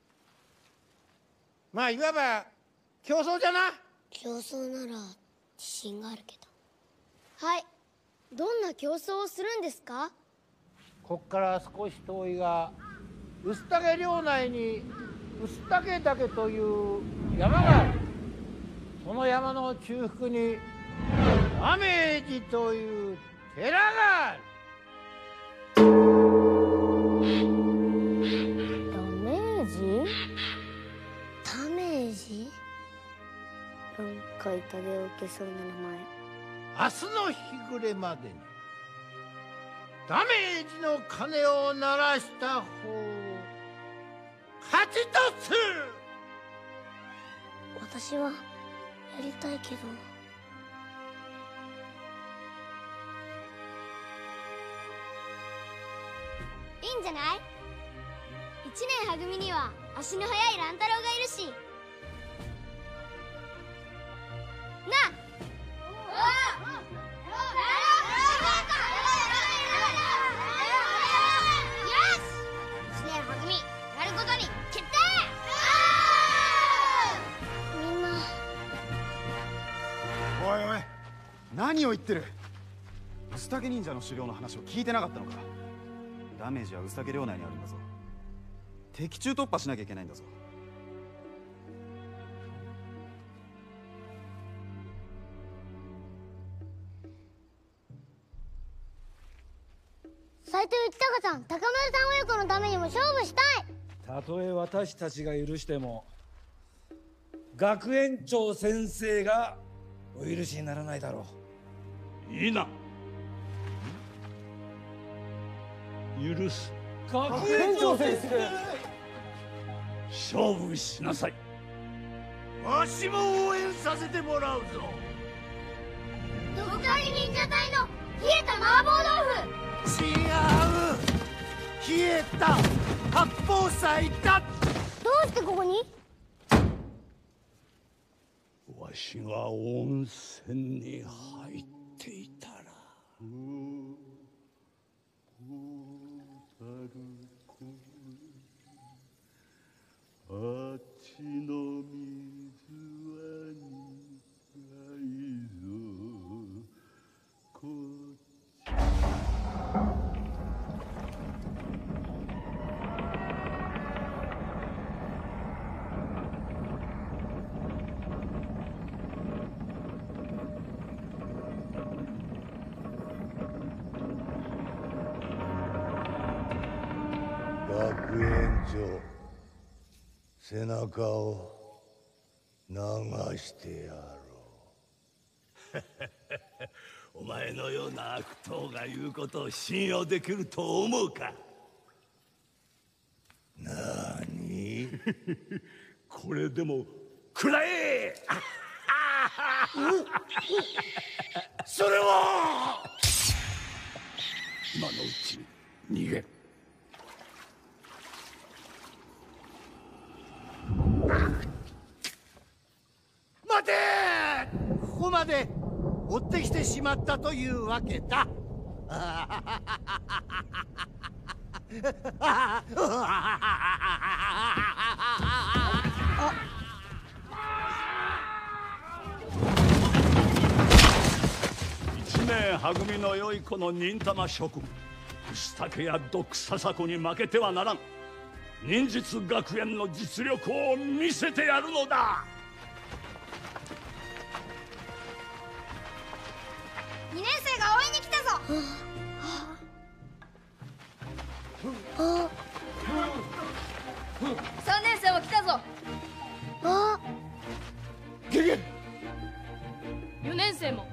まあいわば競争じゃな。
競争なら自信があるけど。はい。どんな競争をするんですか？
こっから少し遠いが臼竹領内に臼竹岳という山がある。その山の中腹にダメージという寺がある。
ダメージ？ダメージ？なんか痛手を受けそうな名前。
明日の日暮れまでにダメージの鐘を鳴らした方を勝ちとする。
私はやりたいけど。いいんじゃない？一年は組には足の速い乱太郎がいるしな。
おいおい、何を言ってる。臼竹忍者の狩猟の話を聞いてなかったのか。ダメージは臼竹領内にあるんだぞ。敵中突破しなきゃいけないんだぞ。
斎藤幸隆さん、高丸さん親子のためにも勝負したい。
たとえ私たちが許しても学園長先生がお許しにならないだろう。
いいな。許す。
学園長先
生、勝負しなさい。
わしも応援させてもらうぞ。
ドクタリ忍者隊の冷えた麻婆豆腐。
違う。冷えた八宝菜だ。
どうしてここに？
わしが温泉に入っていたら。あっちの水は苦いぞ。こっち。学園長、背中を流してやろう。お前のような悪党が言うことを信用できると思うか。なにこれでも食らえ。それは今のうちに逃げる。
待て！ここまで追ってきてしまったというわけだ。
一
育みの良いこの忍たま諸君、牛竹や毒笹子に負けてはならん。忍術学園の実力を見せてやるのだ。
にねん生が応援に来たぞ。さんねん生も来たぞ。
あ
ゲゲ。
よねん生も。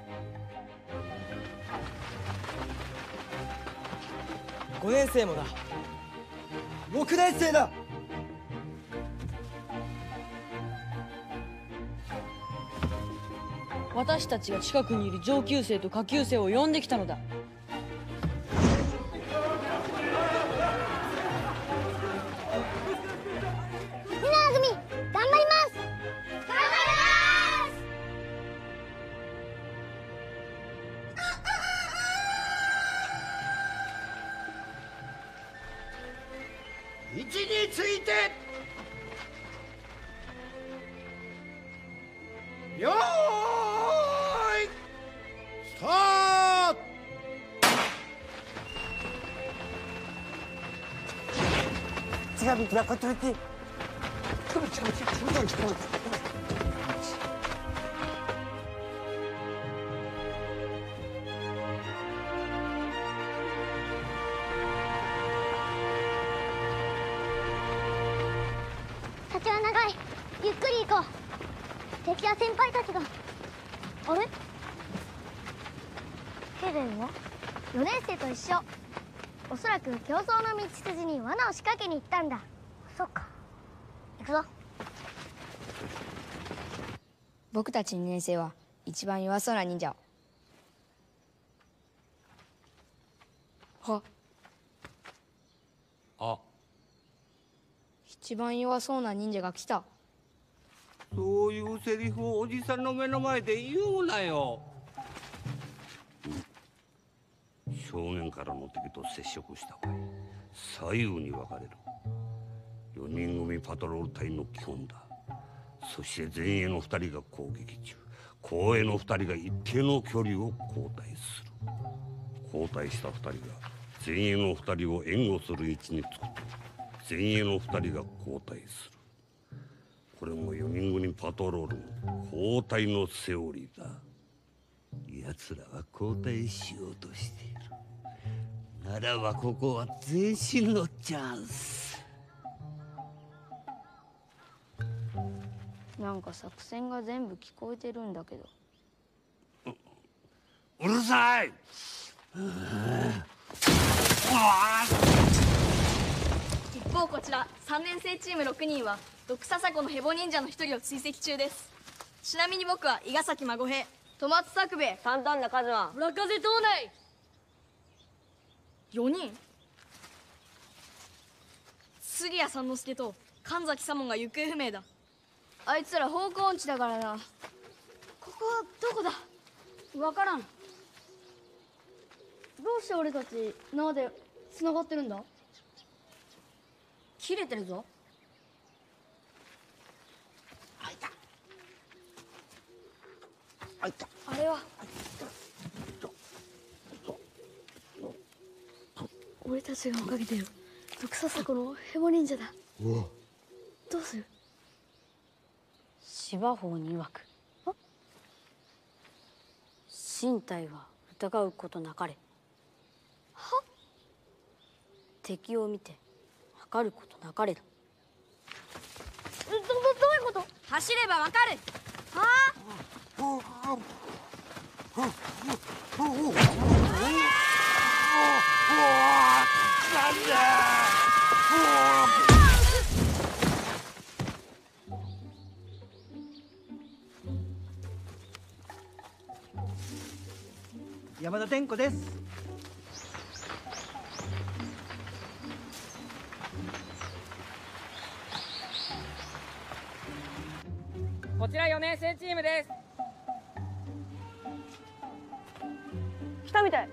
ごねん生もだ。ろくねん生だ。
私たちが近くにいる上級生と下級生を呼んできたのだ。
みんなの組頑張ります。頑張り
位置についてよーいスタート。
違う道はこっちこっち。
先は長い。ゆっくり行こう。敵は先輩たちが。あれヘレンはよねん生と一緒。おそらく競争の道筋に罠を仕掛けに行ったんだ。そっか、行くぞ。
僕たちにねん生は一番弱そうな忍者を。は
あ、
一番弱そうな忍者が来た。
そういうセリフをおじさんの目の前で言うなよ。正面からの敵と接触した場合、左右に分かれる。よにん組パトロール隊の基本だ。そして前衛のふたりが攻撃中、後衛のふたりが一定の距離を交代する。交代したふたりが前衛のふたりを援護する位置につくと、前衛のふたりが交代する。これもよにん組パトロールの交代のセオリーだ。奴らは交代しようとしている。ならばここは前進のチャンス。
なんか作戦が全部聞こえてるんだけど。
うるさい。
一方こちらさんねん生チームろくにんは毒笹子のヘボ忍者の一人を追跡中です。ちなみに僕は伊賀崎孫平、戸松作兵衛、
簡単な数は
浦風島内。よにん。杉谷三之助と神崎左門が行方不明だ。
あいつら方向音痴だからな。ここはどこだ。わからん。どうして俺たち縄でつながってるんだ。切れてるぞ。
あいた。あいた。
あれは俺たちが追っかけてる毒笹子のヘボ忍者だ。どうする。
芝法に曰く身体は疑うことなかれ。
は
敵を見て測ることなかれだ。
ど、ど、どういうこと。
走ればわかる。
は
山田天子です。
こちらよねん生チームです。
来たみたい。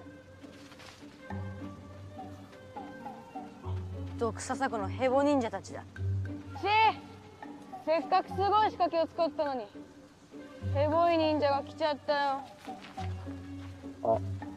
毒笹子のヘボ忍者たちだ。
しせっかくすごい仕掛けを作ったのにヘボい忍者が来ちゃったよ。
あ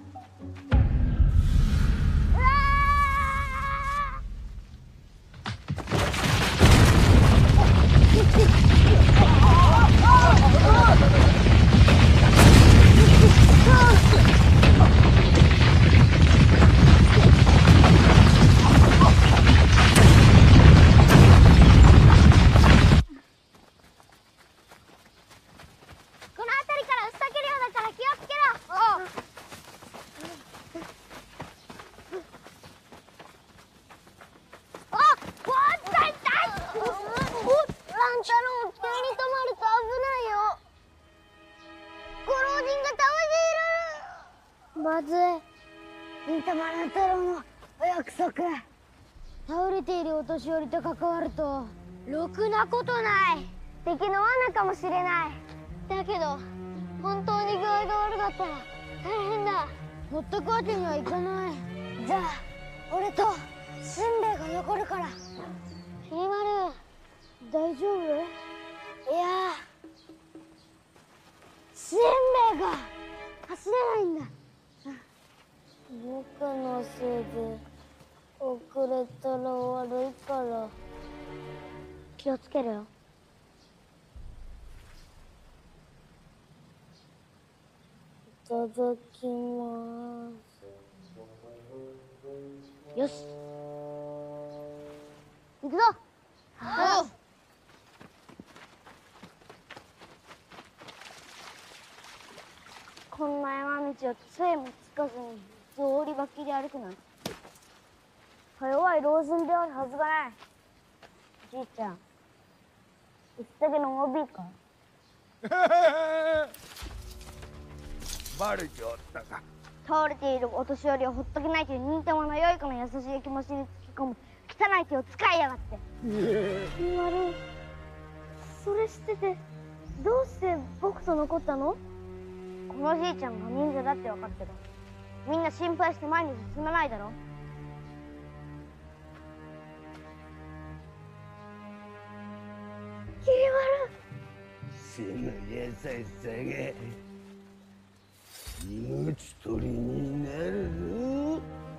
この辺りから打ち裂けるようだから気をつけろ。おう。あ、わあ、痛い痛い。お、乱太郎、急に止まると危ないよ。ご老人が倒れている。まずい。忍たま乱太郎のお約束。倒れているお年寄りと関わるとろくなことない。敵の罠かもしれない。だけど本当に具合が悪かったら大変だ。ほっとくわけにはいかない。じゃあ俺としんべヱが残るから。きり丸大丈夫？いやしんべヱが走れないんだ。僕のせいで遅れたら悪いから気をつけるよ。いただきます。よし行くぞ。おう。こんな山道を杖もつかずに草履ばっきり歩くなんてか弱い老人であるはずがない。じいちゃん、いつだけの オービー か。
バレちゃったか。
倒れているお年寄りをほっとけないという忍たまの良い子の優しい気持ちにつき込む汚い手を使いやがって。きり丸、それ知っててどうして僕と残ったの？このじいちゃんが忍者だって分かってる。みんな心配して前に進まないだろ。きり丸、
その優しさが命取りになるぞ。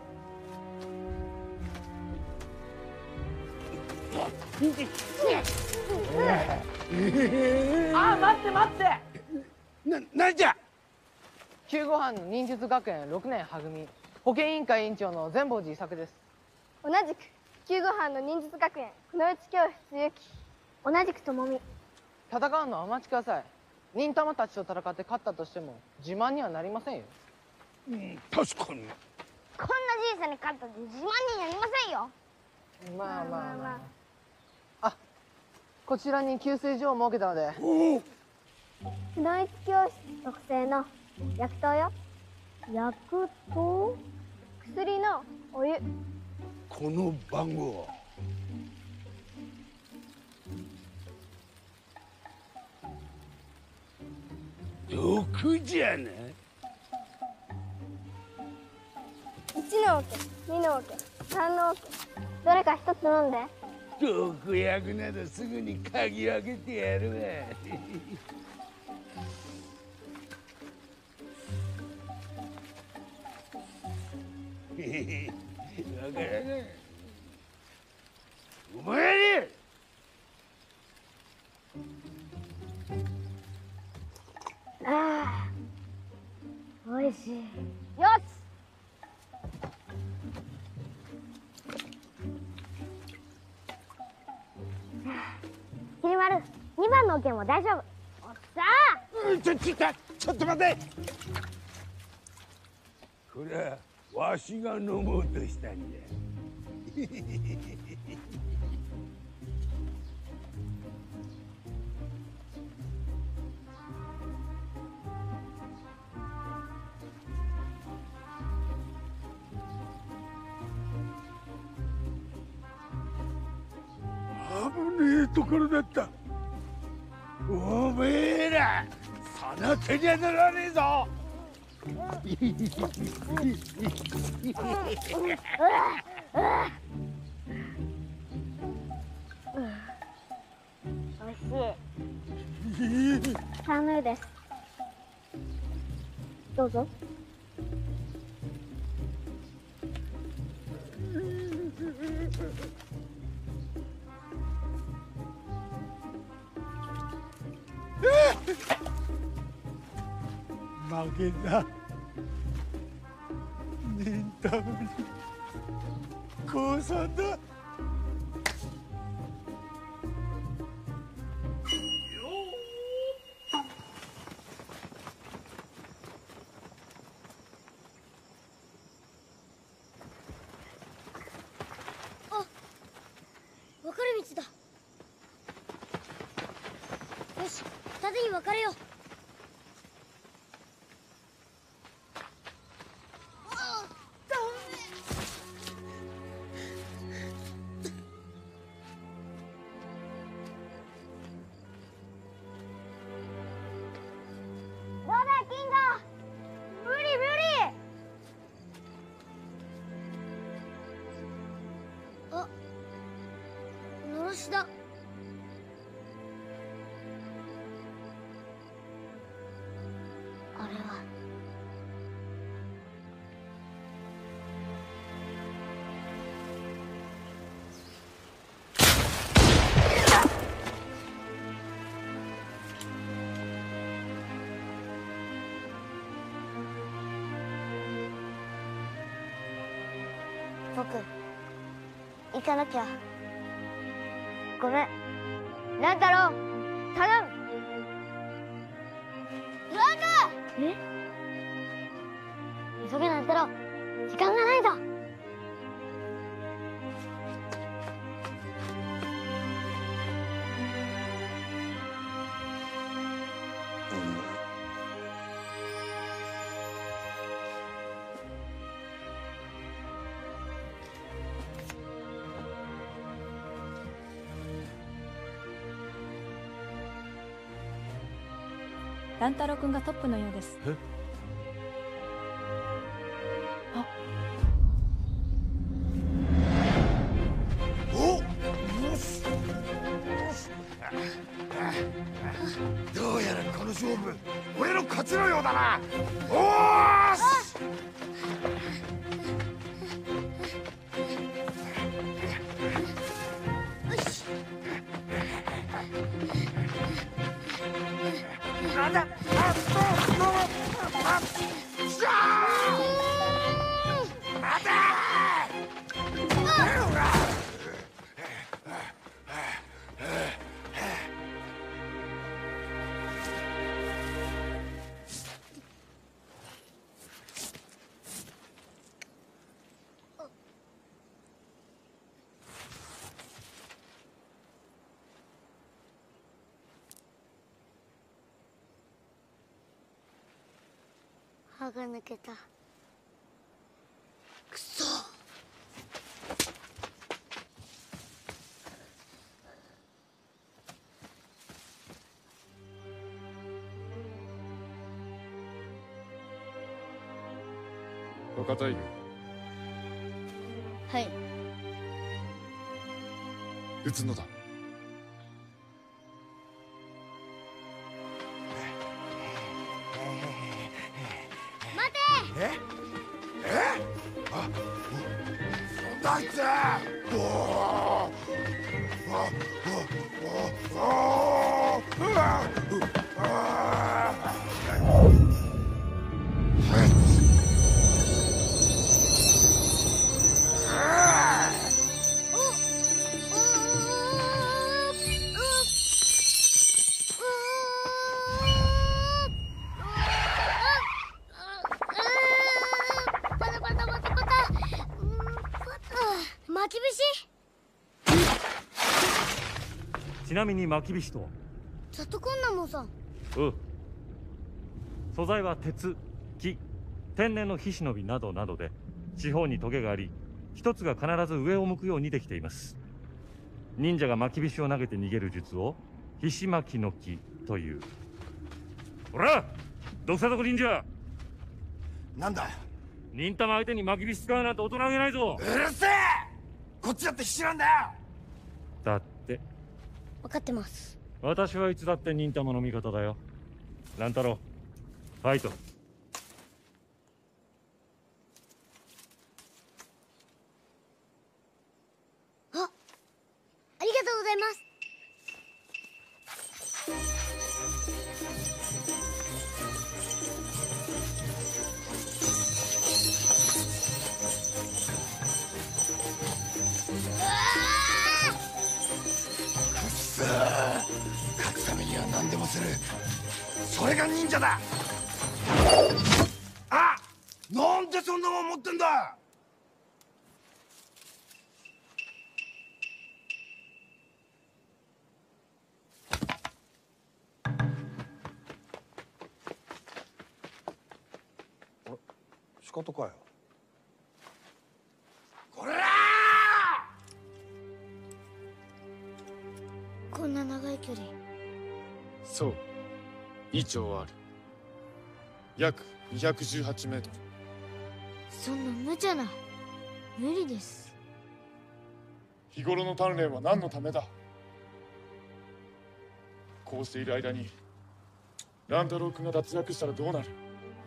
あ、待って待って。
な、なんじゃ。
きゅうごはんの忍術学園ろくねんは組保健委員会委員長の善法寺伊作です。
同じくきゅうごはんの忍術学園くのうち教室ゆき。同じくともみ。
戦うのはお待ちください。忍たまたちと戦って勝ったとしても自慢にはなりませんよ。
うん、確かに。
こんなじいさんに勝ったって自慢になりませんよ。
まあまあまあ。あ、こちらに給水所を設けたので。
くのいち教室特製の薬湯よ。薬湯？薬のお湯。
この番号は毒じゃな。
いちの桶、にの桶、さんの桶、どれか一つ飲んで。
毒薬などすぐに嗅ぎ分けてやるわ。わからない。お前に
ああ、おいしい。よし。きり丸、にばんの件も大丈夫。おっさ
あ。ちょちょちょっと待て。これはわしが飲もうとしたんじゃ。危ねえところだった。おめえらその手にはならねえぞ。
おいしい。サムです。どうぞ。
負けた。忍たまに降参だ。
分かる道だ。よし、縦に分かれよう。どうだ、キング。無理無理。あ、のろしだ。あれは僕行かなきゃ。ごめん、乱太郎、頼む。フランク。え？急げ、乱太郎、時間がないぞ。
乱太郎くんがトップのようです。
え？
あ。
お！どうやらこの勝負、俺の勝ちのようだな。おーし！なんだ！あっと、の、あっ、しゃー！待て
歯が抜けた。くそ。
若太夫。
はい。
撃つのだ。
え？え？あ、だいつ！おお！あ、おお！おお！うわ！ああ！
巻き菱？
ちなみに巻き菱とは
ざっとこんなもんさん。
う素材は鉄、木、天然の火忍びなどなどで四方にトゲがあり、一つが必ず上を向くようにできています。忍者が巻き菱を投げて逃げる術をひし巻きの木という。ほら毒殺忍者、
なんだ？
忍たま相手に巻き菱使うなんて大人げないぞ。
うるせえ！こっちだって必死なんだよ。
だって
分かってます。
私はいつだって忍たまの味方だよ。乱太郎、ファイト。
ら何でもする。それが忍者だ。あ、なんでそんなもん持ってんだ。仕方かよ。これだ。
こんな長い距離。
そう、に丁ある。約にひゃくじゅうはちメートル。
そんな無茶な。無理です。
日頃の鍛錬は何のためだ。こうしている間に乱太郎君が脱落したらどうなる。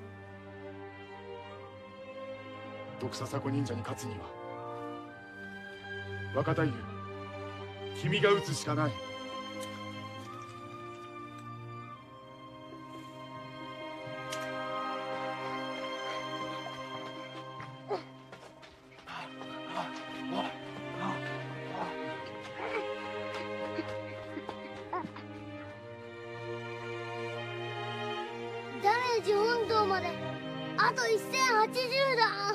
毒笹子忍者に勝つには若太夫、君が撃つしかない。
ダメージ本島まであとせんはちじゅうだ。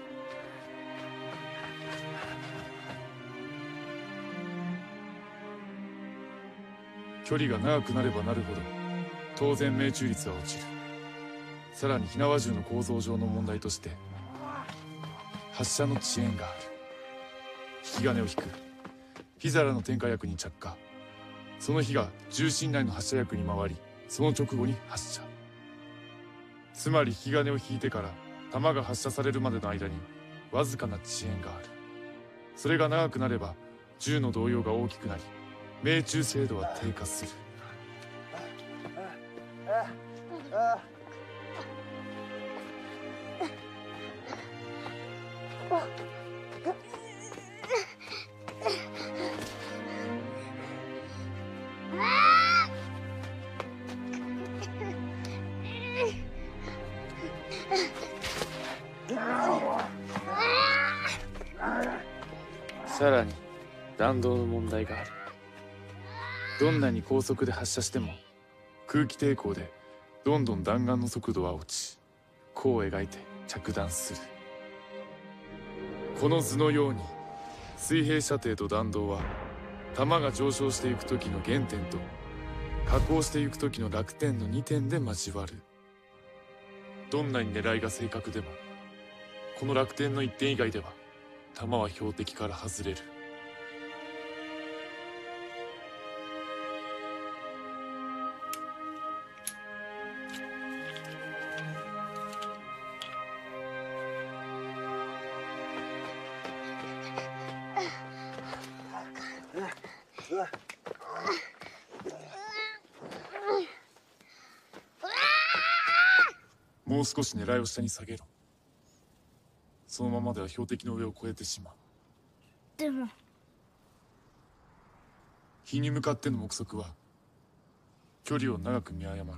距離が長くなればなるほど当然命中率は落ちる。さらに火縄銃の構造上の問題として発射の遅延がある。引き金を引く。火皿の点火薬に着火。その火が重心内の発射薬に回り、その直後に発射。つまり引き金を引いてから弾が発射されるまでの間にわずかな遅延がある。それが長くなれば銃の動揺が大きくなり、命中精度は低下する。さらに弾道の問題がある。どんなに高速で発射しても空気抵抗でどんどん弾丸の速度は落ち、弧を描いて着弾する。この図のように水平射程と弾道は弾が上昇していく時の原点と下降していく時の落点のにてんで交わる。どんなに狙いが正確でもこの落点のいってん以外では弾は標的から外れる。もう少し狙いを下に下げろ。そのままでは標的の上を越えてしまう。
でも
日に向かっての目測は距離を長く見誤る。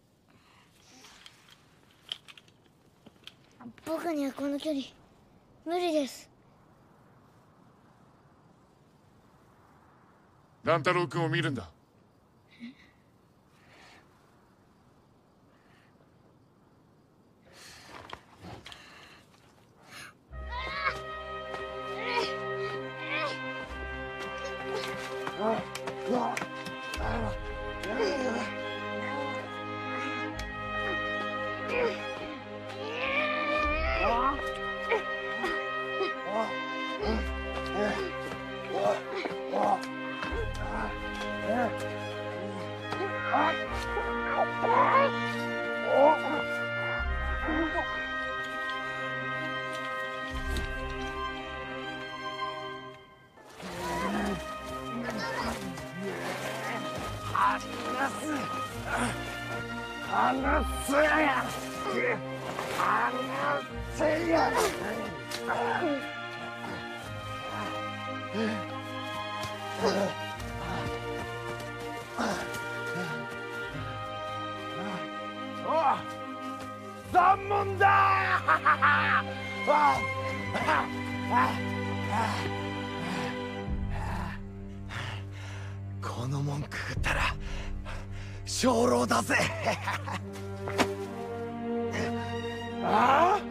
僕にはこの距離無理です。
乱太郎君を見るんだ。
三門だこの門くぐったら精霊だぜ。ああ。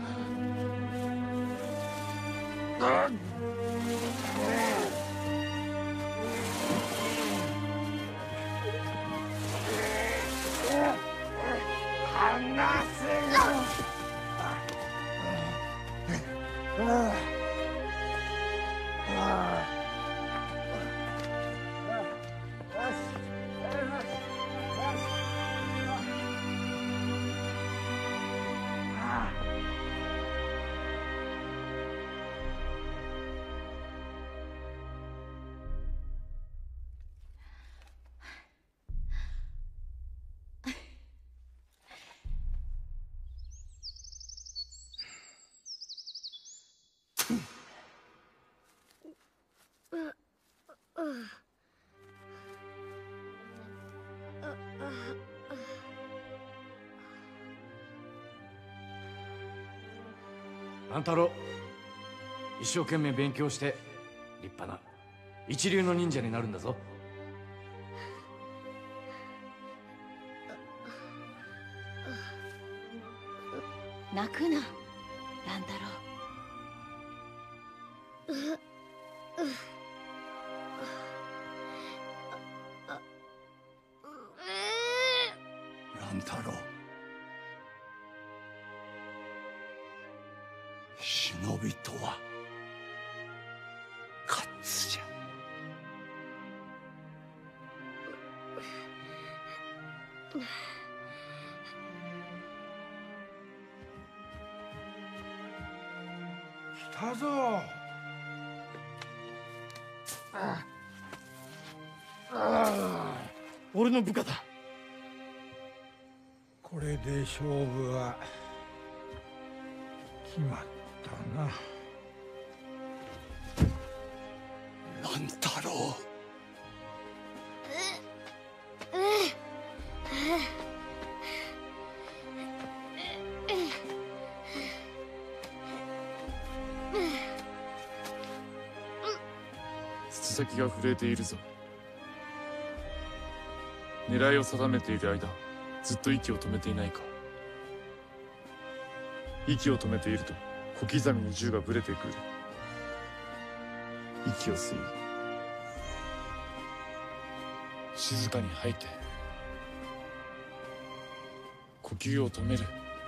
乱太郎、一生懸命勉強して立派な一流の忍者になるんだぞ。
泣くな、乱太郎。
乱太郎、忍びとは勝つじゃ。
来たぞ。
俺の部下だ。
これで勝負は決まったな。
乱太郎。
筒先が震えているぞ。狙いを定めている間、ずっと息を止めていないか。息を止めていると小刻みに銃がぶれてくる。息を吸い、静かに吐いて、呼吸を止める。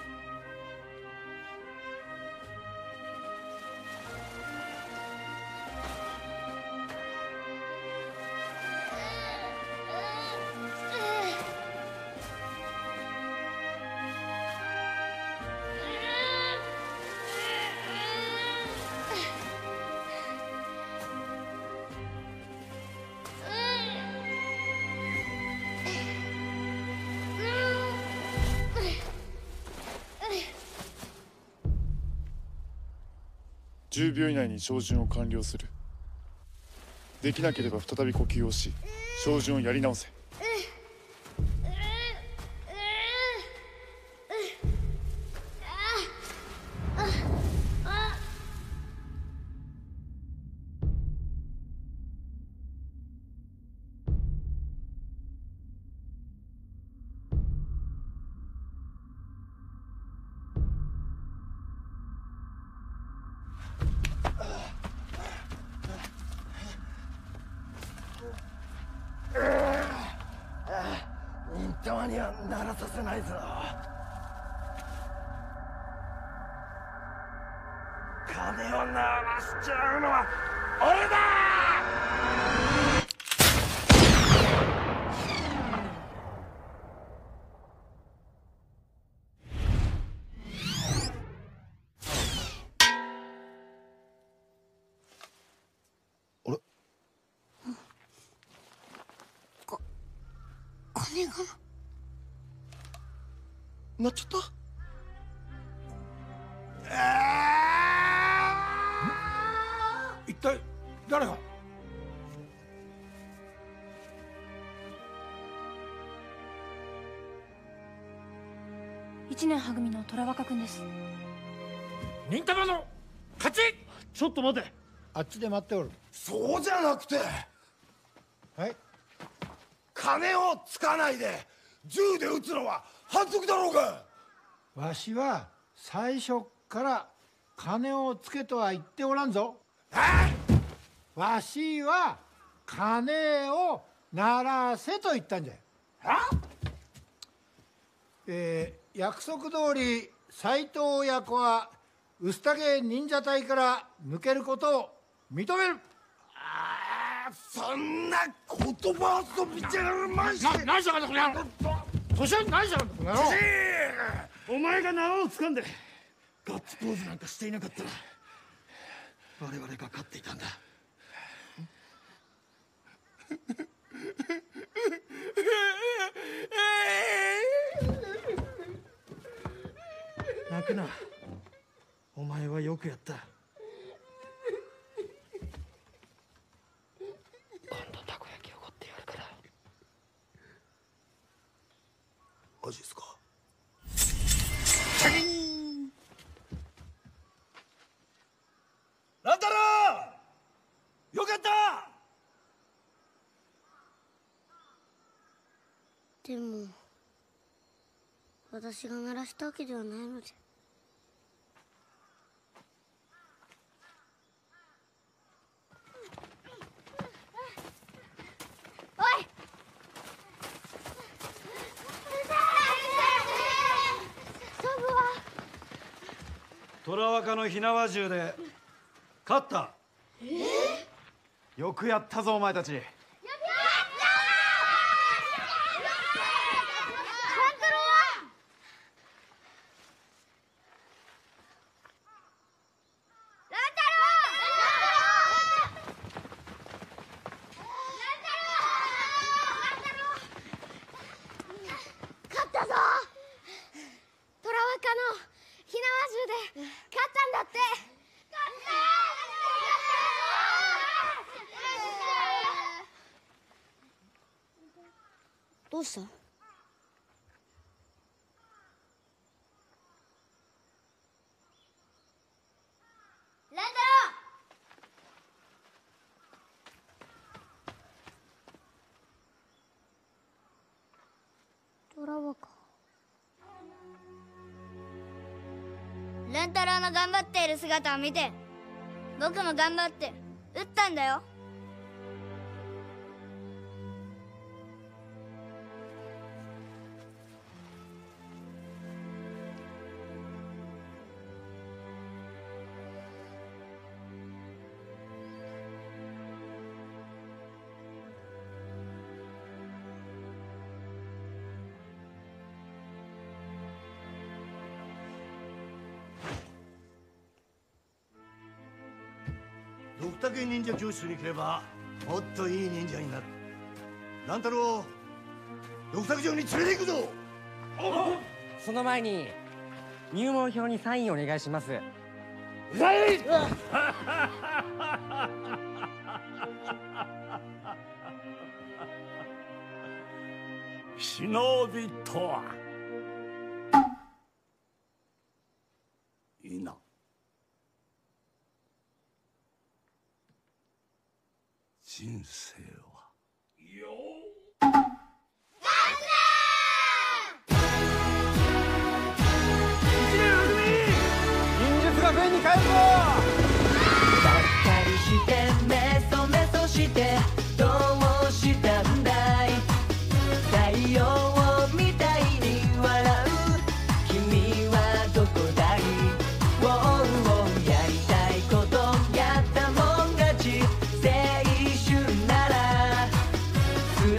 じゅうびょう以内に照準を完了する。できなければ再び呼吸をし、照準をやり直せ。
忍たまにはならさせないぞ。金を鳴らしちゃうのは俺だ。
金が
なっちゃった。
一体誰が？
一年は組の虎若君です。
忍たまの勝ち。
ちょっと待て。
あっちで待っておる。
そうじゃなくて、
はい。
金をつかないで銃で撃つのは反則だろうが。
わしは最初から金をつけとは言っておらんぞ。わしは金を鳴らせと言ったんじゃ。えー、約束通り斎藤親子は臼竹忍者隊から抜けることを認める。
ああ、そんな言葉遊びじゃまし。
な、何しやがったこの野郎。年寄り何しやがったこの野郎。
お前が縄を掴んでガッツポーズなんかしていなかったら我々が勝っていたんだ。泣くな。お前はよくやった。今度たこ焼きおごってやるから。
マジっすか。
乱太郎、よかった。
でも私が鳴らしたわけではないので。おい、サブは
虎若の火縄銃で勝った。
よくやったぞお前たち。
どうした？乱太郎！虎若。乱太郎の頑張っている姿を見て僕も頑張って撃ったんだよ。
ドクタケ忍者教室に来ればもっといい忍者になる。乱太郎、ドクタケ城に連れて行くぞ。
その前に入門票にサインお願いします。
サイン忍びとはいいな。人生はよ
忍術学園に帰るぞ。
ばっかりしてメソメソしてどうしたんだい。太陽みたいに笑う君はどこだい。ウォーウォーやりたいことやったもん勝ち。青春なら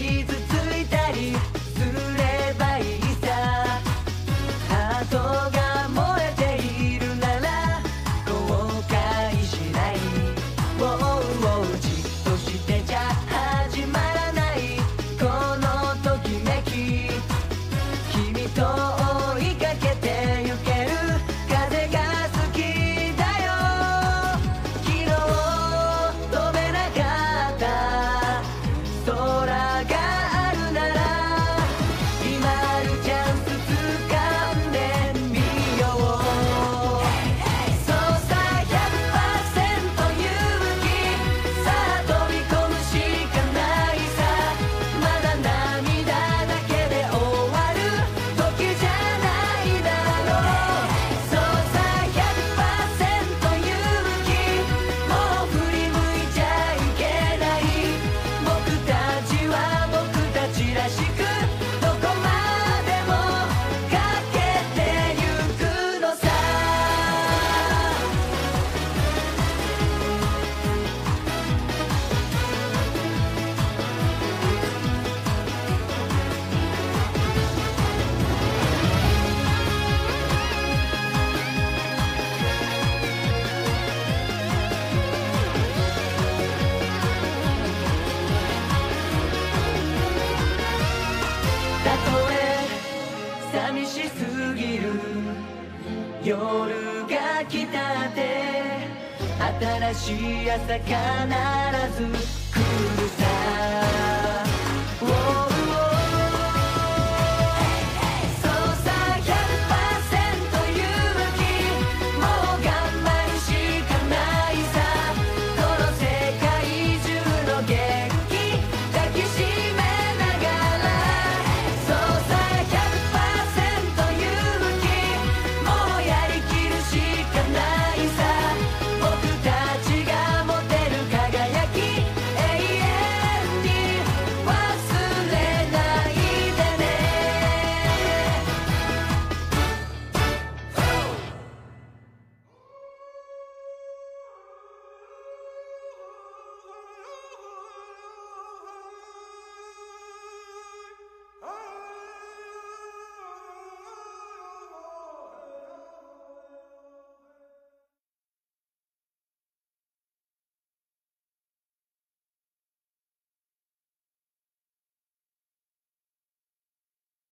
傷ついたりすればいいさハートが燃えているなら後悔しない Wow, wow じっとしてちゃ始まらないこのときめき君と追いかけてゆける風が好きだよ昨日飛べなかった空があるなら今あるチャンス掴んでみようそうさ ひゃくパーセント 勇気さあ飛び込むしかないさまだ涙だけで終わる時じゃないだろうそうさ ひゃくパーセント 勇気もう振り向いちゃいけない僕たちは僕たちらしくどこまでも駆けてゆくのさたとえ寂しすぎる夜が来たって新しい朝必ず来るさ